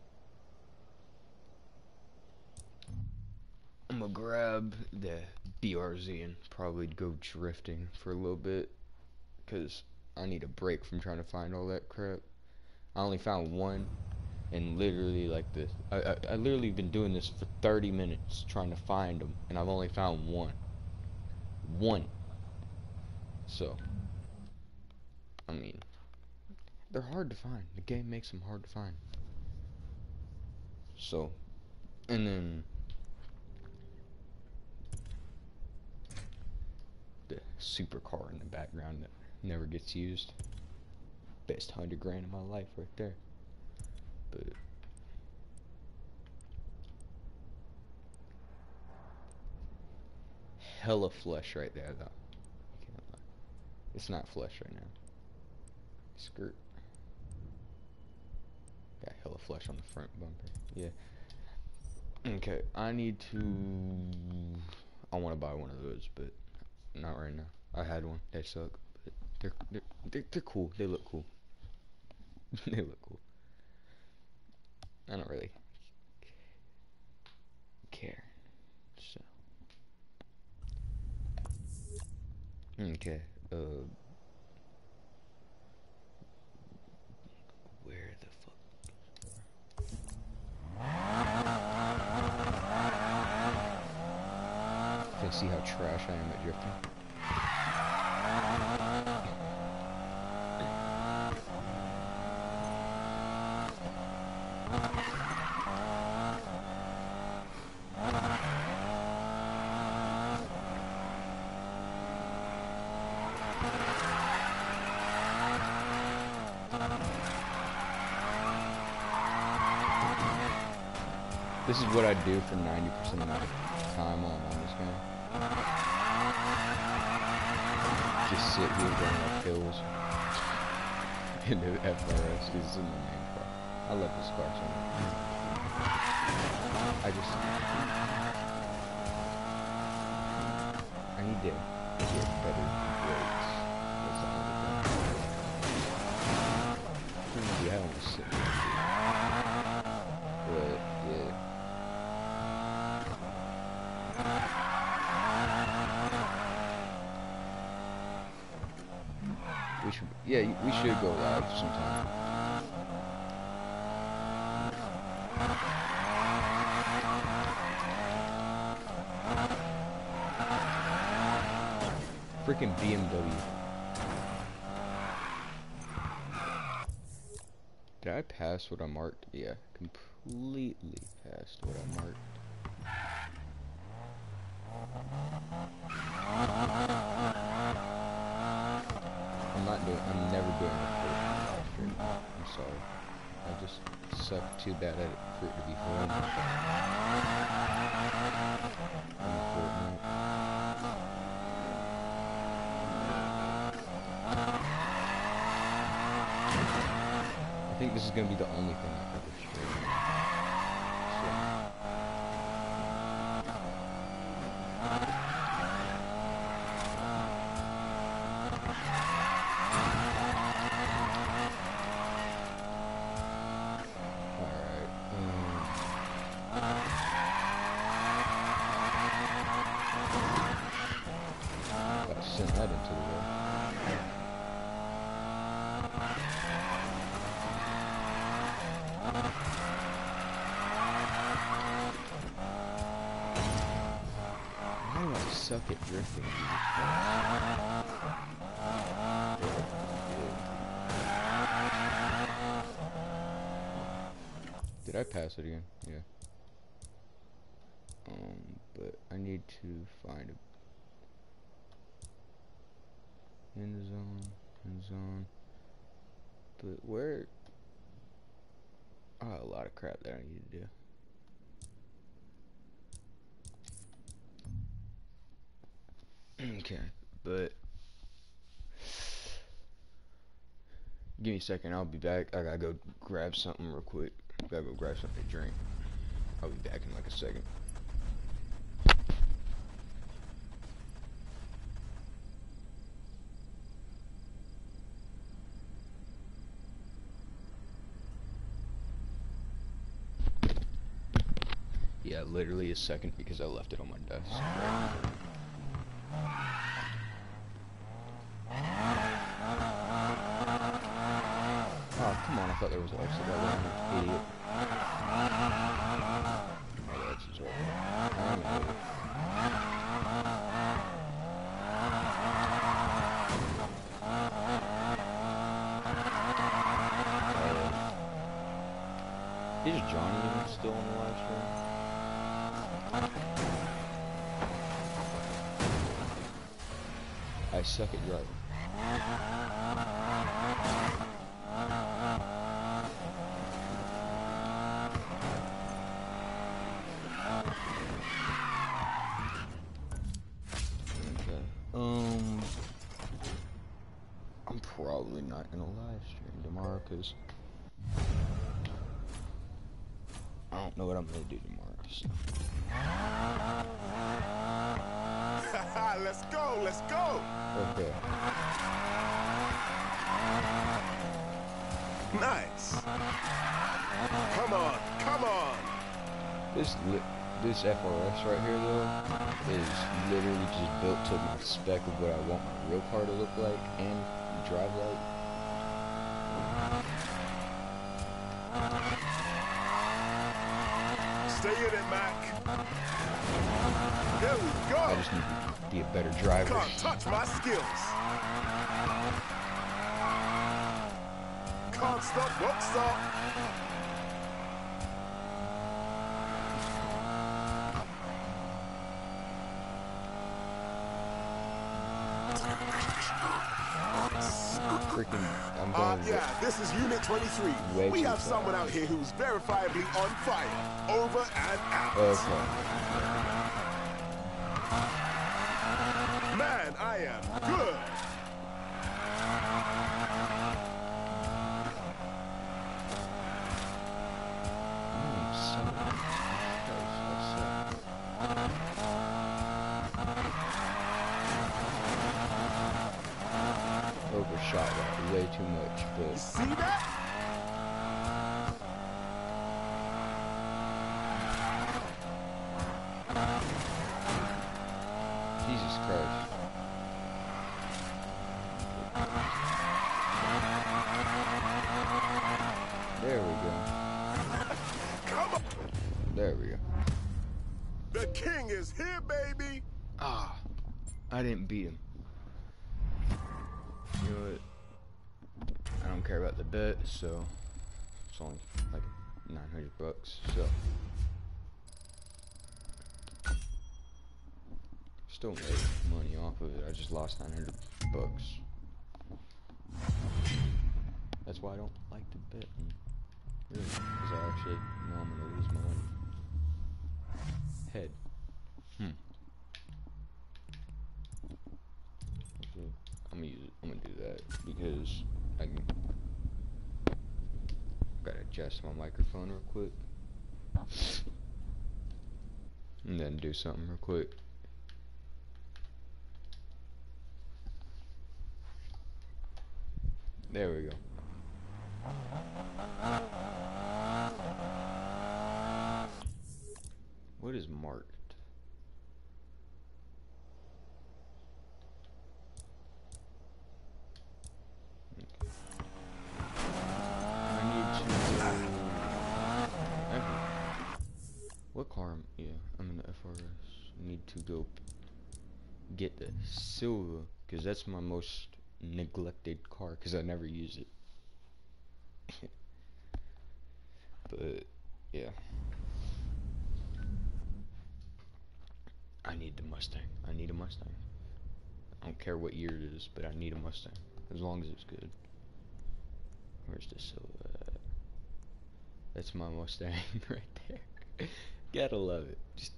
I'm gonna grab the B R Z and probably go drifting for a little bit, because I need a break from trying to find all that crap. I only found one, and literally like this, I, I, I literally been doing this for thirty minutes trying to find them, and I've only found one. One. So, I mean, they're hard to find. The game makes them hard to find. So, and then the supercar in the background that Never gets used. Best hundred grand of my life right there. But hella flush right there though. Can't lie. It's not flush right now. Skirt. Got hella flush on the front bumper. Yeah. Okay, I need to. I want to buy one of those, but not right now. I had one. They suck, but they're they're they're, they're cool. They look cool. They look cool. I don't really care. So. Okay. Uh. Where the fuck? Can see how trash I am at drifting. This is what I do for ninety percent of my time while I'm on this game. Just sit here going up hills. And the F R S is in my main car. I love this car so much. I just... I need to get better brakes. That's all the thing. Yeah, I don't want to sit there. But, yeah. We should, yeah, we should go live sometime. Freaking B M W. Did I pass what I marked? Yeah, completely passed what I marked. I'm not doing, I'm never doing a Fortnite stream. I'm sorry. I just suck too bad at it for it to be fun. I'm Fortnite. I think this is gonna be the only thing I ever stream. So. Send that into the world. Why do I suck at drifting? Did I pass it again? Yeah. Um, but I need to find a in the zone, in the zone. But where? Oh, a lot of crap that I need to do. Okay, but give me a second. I'll be back. I gotta go grab something real quick. Gotta go grab something to drink. I'll be back in like a second. Yeah, literally a second because I left it on my desk. Right. Oh, come on, I thought there was an exit that way. I'm an idiot. Oh, the exit's right there. I'm an idiot. Uh, is Johnny even still on the live stream? I suck at driving. Okay. Um, I'm probably not gonna live stream tomorrow because I don't know what I'm gonna do tomorrow. So. Let's go, let's go. Okay. Nice. Come on, come on. This li this F R S right here though is literally just built to my spec of what I want my real car to look like and drive like. Stay in it, Mac. There we go. I just need to be a better driver. Can't touch my skills. Can't stop, won't stop. Freaking, I'm Uh, going. yeah, this is Unit twenty-three. Way We too have fast. someone out here who's verifiably on fire. Over and out. Okay. Man, I am good. Mm, son of a- Christ, that's so- Overshot that way too much, You but see that? Jesus Christ. There we go. Come on. There we go. The king is here, baby. Ah, I didn't beat him. You know what? I don't care about the bet, so it's only like nine hundred bucks. So still made money off of it. I just lost nine hundred bucks. That's why I don't like to bet. Really, because I actually know I'm gonna lose my money. Head. Hmm. Okay, I'm gonna use it. I'm gonna do that because I can. Gotta adjust my microphone real quick, and then do something real quick. There we go. What is marked? Okay. I need to. Actually, what car? am- Yeah, I'm in the F R S. I need to go get the Silva because that's my most neglected car because I never use it. But yeah, I need the Mustang. I need a Mustang. I don't care what year it is, but I need a Mustang as long as it's good. Where's the Silva at? That's my Mustang right there. Gotta love it. Just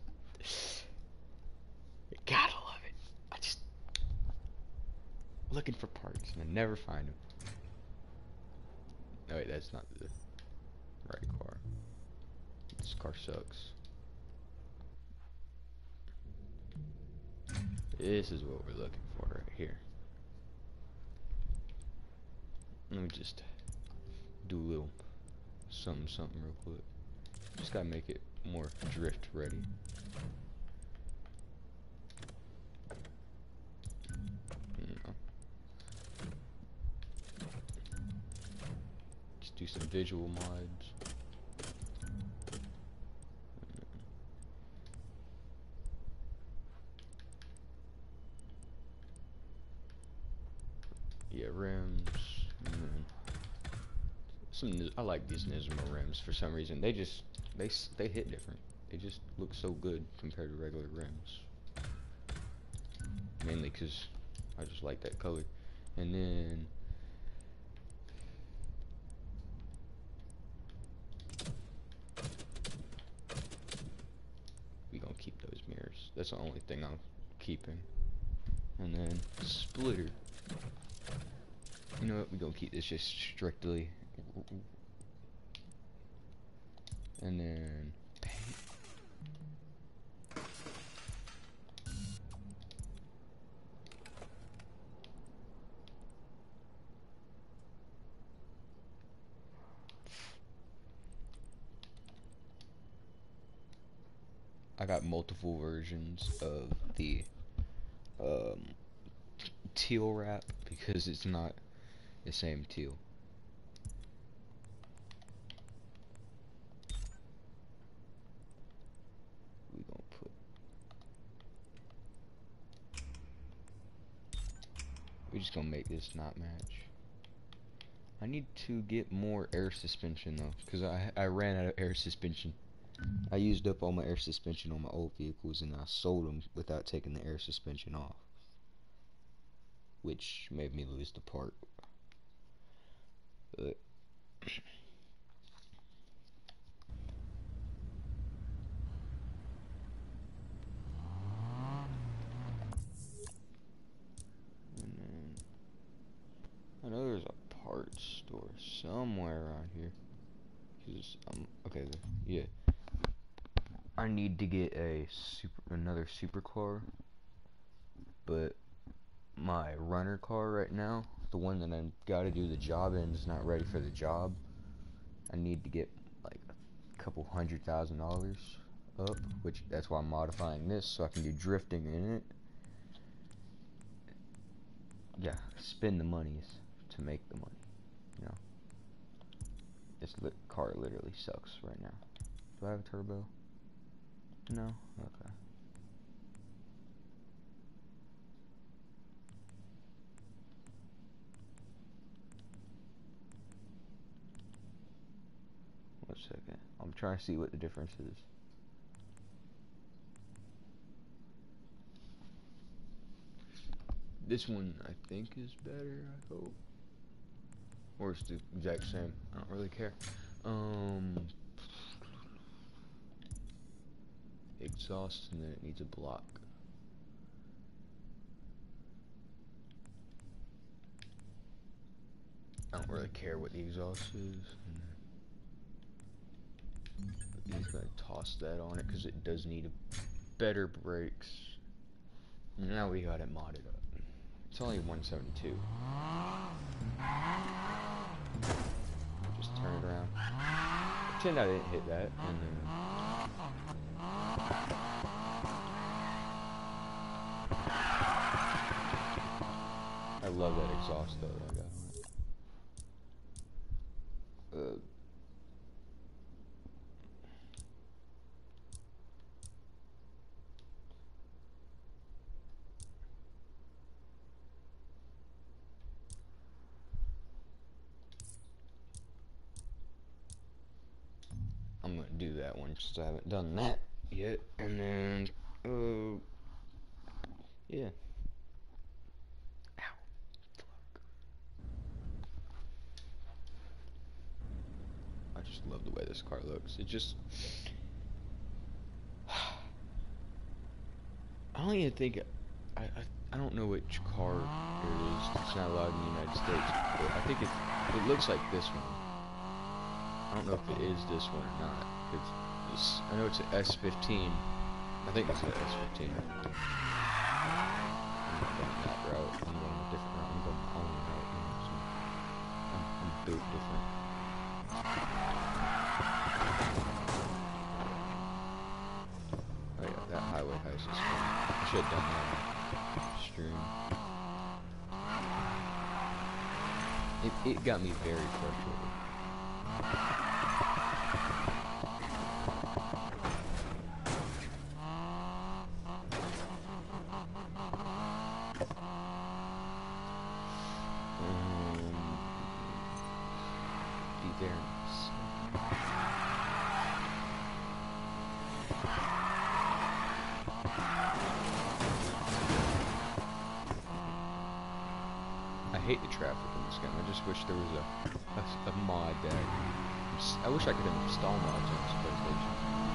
gotta love it. I just looking for parts and I never find them. Oh wait, that's not the right car. This car sucks. This is what we're looking for right here. Let me just do a little something something real quick. Just gotta make it more drift ready. You know. Just do some visual mods. Yeah, rims. And then some Nis- I like these Nismo rims for some reason. They just they s- they hit different. They just look so good compared to regular rims. Mainly because I just like that color. And then we gonna keep those mirrors. That's the only thing I'm keeping. And then splitter. You know what? We gonna keep this just strictly. And then paint. I got multiple versions of the um, teal wrap because it's not the same teal. We gonna put. We're just gonna make this not match. I need to get more air suspension though, because I I ran out of air suspension. I used up all my air suspension on my old vehicles and I sold them without taking the air suspension off, which made me lose the part. But and then I know there's a parts store somewhere around here. Cause um okay yeah. I need to get a super another supercar, but my runner car right now, the one that I gotta do the job in, is not ready for the job. I need to get like a couple hundred thousand dollars up, which that's why I'm modifying this so I can do drifting in it. Yeah, spend the monies to make the money. You know, this li car literally sucks right now. Do I have a turbo? No? Okay. One second. I'm trying to see what the difference is. This one I think is better, I hope. Or it's the exact same. I don't really care. Um exhaust, and then it needs a block. I don't really care what the exhaust is. He's gonna toss that on it because it does need a better brakes. Now we got it modded up. It's only one seventy-two. Just turn it around. Pretend I didn't hit that, and then I love that exhaust though that I got. Uh, I'm gonna do that one since I haven't done that yet, and then uh, yeah. Ow, fuck. I just love the way this car looks. It just, I don't even think I, I I don't know which car it is. It's not allowed in the United States, but I think it it looks like this one. I don't know if it is this one or not. It's, it's I know it's an S fifteen. I think it's an S fifteen. I'm not going that route. I'm going a different route. I'm going my own route. You know, so I'm, I'm built different. Oh yeah, that highway heist is fun. I should have done that stream. It, it got me very frustrated. hate the traffic in this game. I just wish there was a, a, a mod that I wish I could install mods on this PlayStation.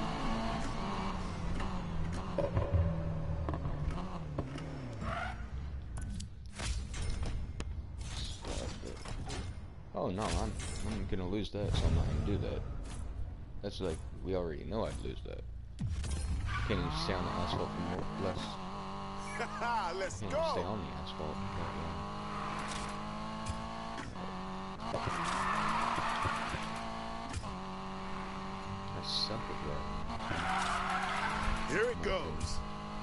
Oh no, I'm I'm gonna lose that, so I'm not gonna do that. That's like we already know I'd lose that. Can't even stay on the asphalt for more less. Let's Can't go. even stay on the asphalt. But, yeah. I suck at that. Here it goes.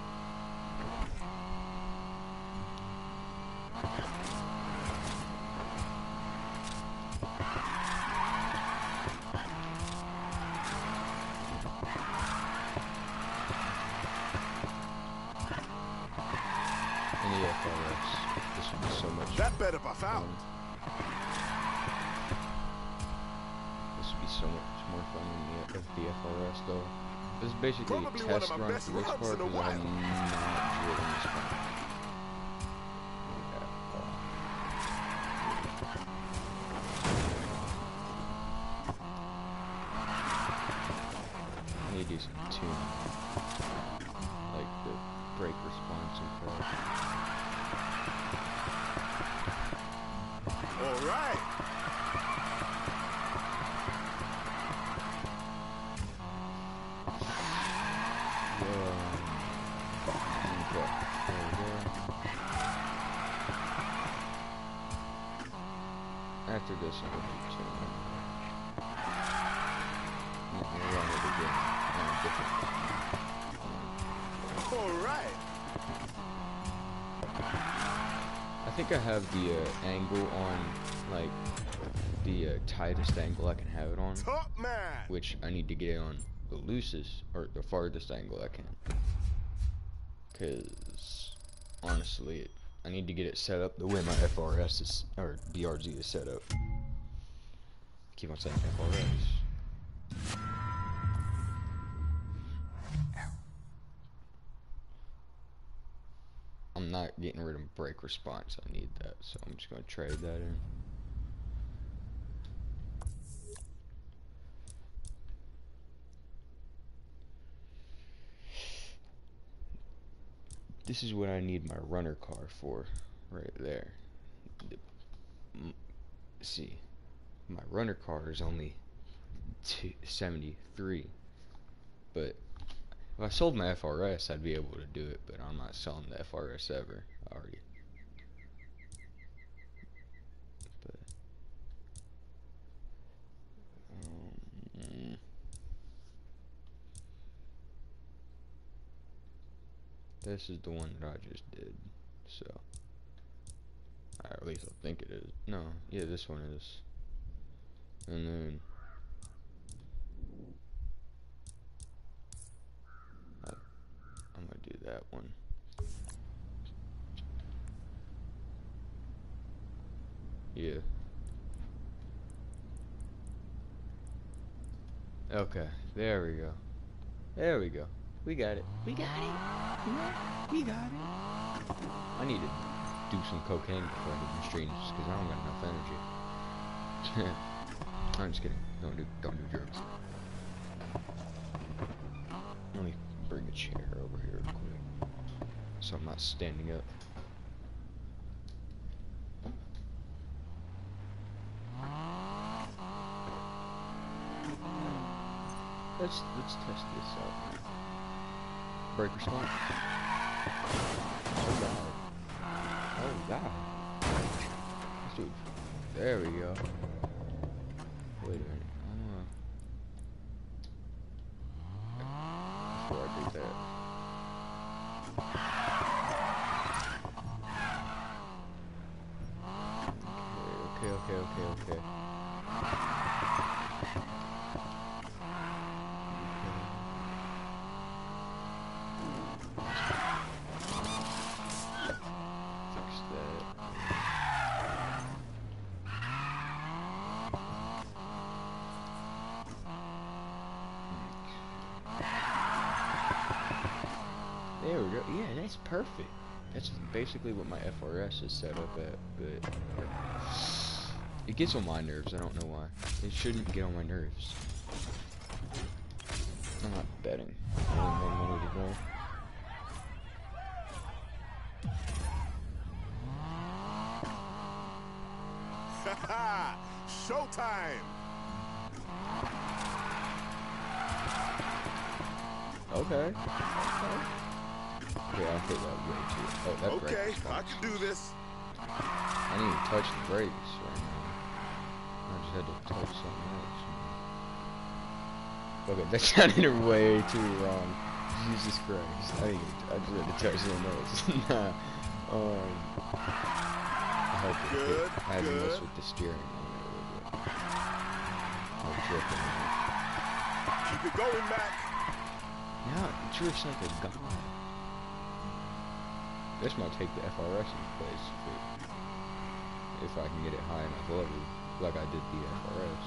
That better be found. This would be so much more fun than the, the F R S though. This is basically Probably a one test of my run best for this runs part in a because while. I'm not driven this far. I need to do some tuning, like the brake response and stuff. All right. After this, I'm going to do two. I'm going to run it again on a different. All right. I think I have the uh, angle on, like, the uh, tightest angle I can have it on. Top man. Which I need to get it on the loosest, or the farthest angle I can. Because, honestly, it, I need to get it set up the way my F R S is, or B R Z is set up. Keep on saying F R S. I'm not getting rid of brake response. I need that, so I'm just gonna trade that in. This is what I need my runner car for, right there. The, m see, my runner car is only two seventy-three, but if I sold my F R S, I'd be able to do it, but I'm not selling the F R S ever, already. But, um, this is the one that I just did, so, or at least I think it is. No, yeah, this one is. And then I, I'm gonna do that one. Yeah. Okay, there we go. There we go. We got it. We got it. We got it. I need to do some cocaine before I do some streams because I don't got enough energy. I'm just kidding. Don't do don't do drugs. Let me bring a chair over here real quick so I'm not standing up. Let's let's test this out. Brake response. Oh god. Oh god. Let's do it. There we go. Wait a minute. I'm gonna before I do that. Okay, okay, okay, okay, okay. There we go. Yeah, that's perfect. That's basically what my F R S is set up at, but it gets on my nerves. I don't know why. It shouldn't get on my nerves. I'm not betting. I want more money to go. Haha! Showtime! Okay. Okay. Okay, I'll take that way too. Oh, that brake Okay, response. I can do this. I didn't even touch the brakes right now. I just had to touch something else. Okay, that sounded way too wrong. Jesus Christ. I, didn't, I just had to touch something else. Nah. Um, I hope it Good, I had to mess good. with the steering on it a little bit. I'm tripping. Keep it going, Mac. Yeah, it drifts like a god. This might take the F R S in place if, it, if I can get it high enough level, like I did the F R S.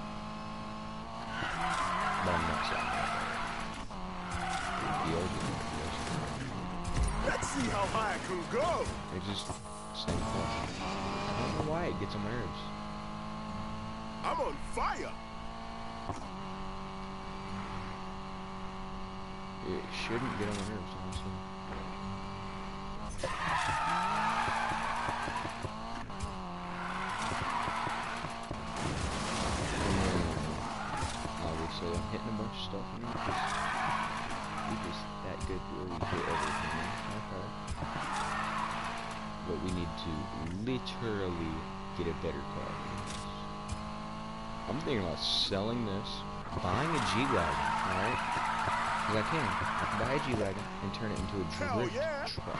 But I'm not saying that. The O G Let's see how high I can go. It just same thing. I don't know why it gets on my nerves. I'm on fire. It shouldn't get on my nerves, honestly. Obviously, I'm hitting a bunch of stuff and we're just, we're just that good where we hit everything. Okay. But we need to literally get a better car than this. I'm thinking about selling this, buying a G-Wagon, alright? Because I can. I can buy a G-Wagon and turn it into a Hell drift yeah. truck.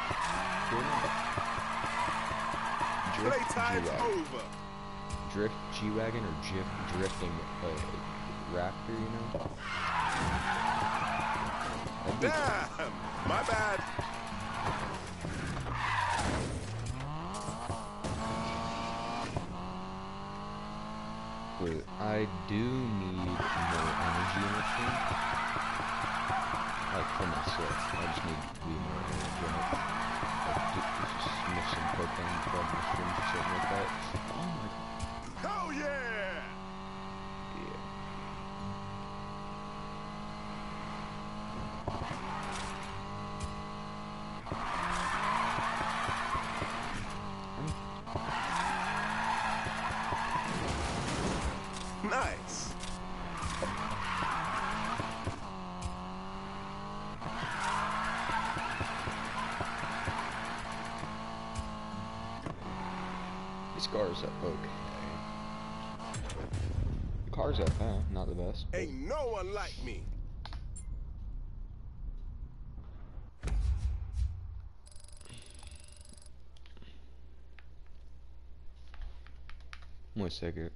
Drift Playtime's G-Wagon. over. Drift G-Wagon or drift, drifting uh, Raptor, you know? That'd be Damn, my bad. But I do need more energy in this thing. Like for myself, I just need to be more energetic. Like do, just sniff some cocaine before my stream or something like that. Oh my god. Hell yeah. Yeah. Nice. This car's up okay. The car's up, huh? Not the best. But Ain't no one like me. one second.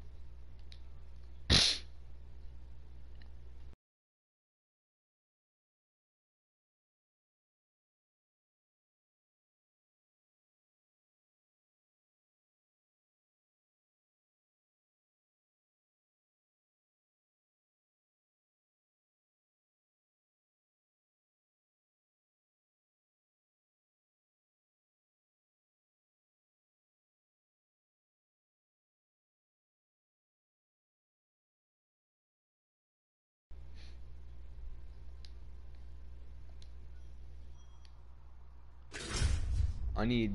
I need.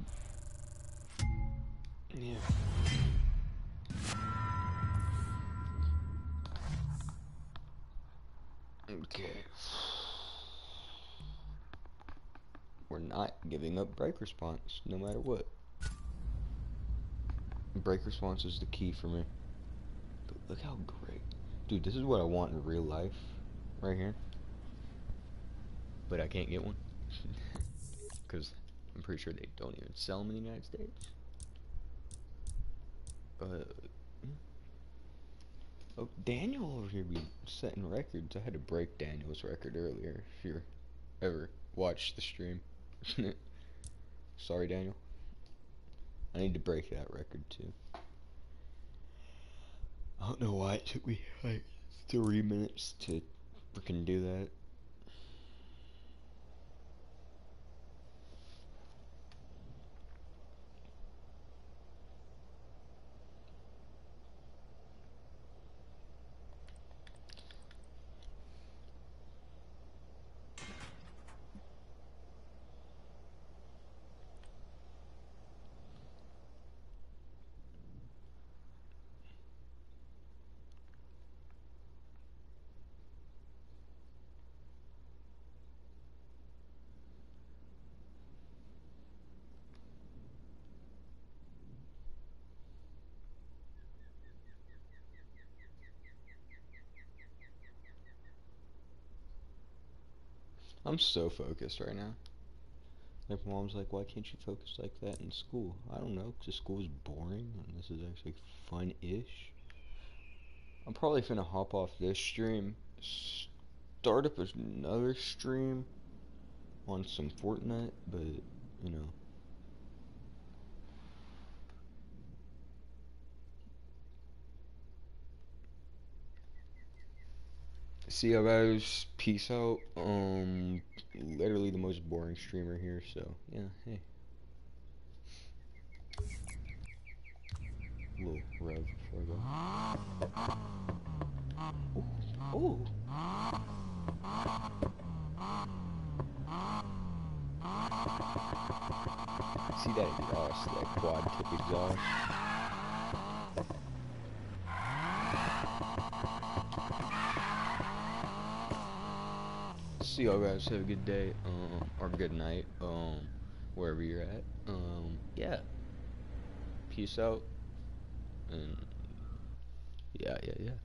Yeah. Okay. We're not giving up brake response, no matter what. Brake response is the key for me. But look how great. Dude, this is what I want in real life. Right here. But I can't get one. Because I'm pretty sure they don't even sell them in the United States. But... Oh, Daniel over here be setting records. I had to break Daniel's record earlier, if you ever watched the stream. Sorry, Daniel. I need to break that record, too. I don't know why it took me, like, three minutes to freaking do that. I'm so focused right now. Like, mom's like, why can't you focus like that in school? I don't know, because school is boring, and this is actually fun-ish. I'm probably finna hop off this stream, start up another stream on some Fortnite, but, you know. See y'all guys, peace out. Um, literally the most boring streamer here, so, yeah, hey. Little rev before I go. Ooh. Ooh. See that exhaust, that quad tip exhaust? See y'all guys, have a good day, um, or good night, um, wherever you're at. Um, yeah. Peace out. And yeah, yeah, yeah.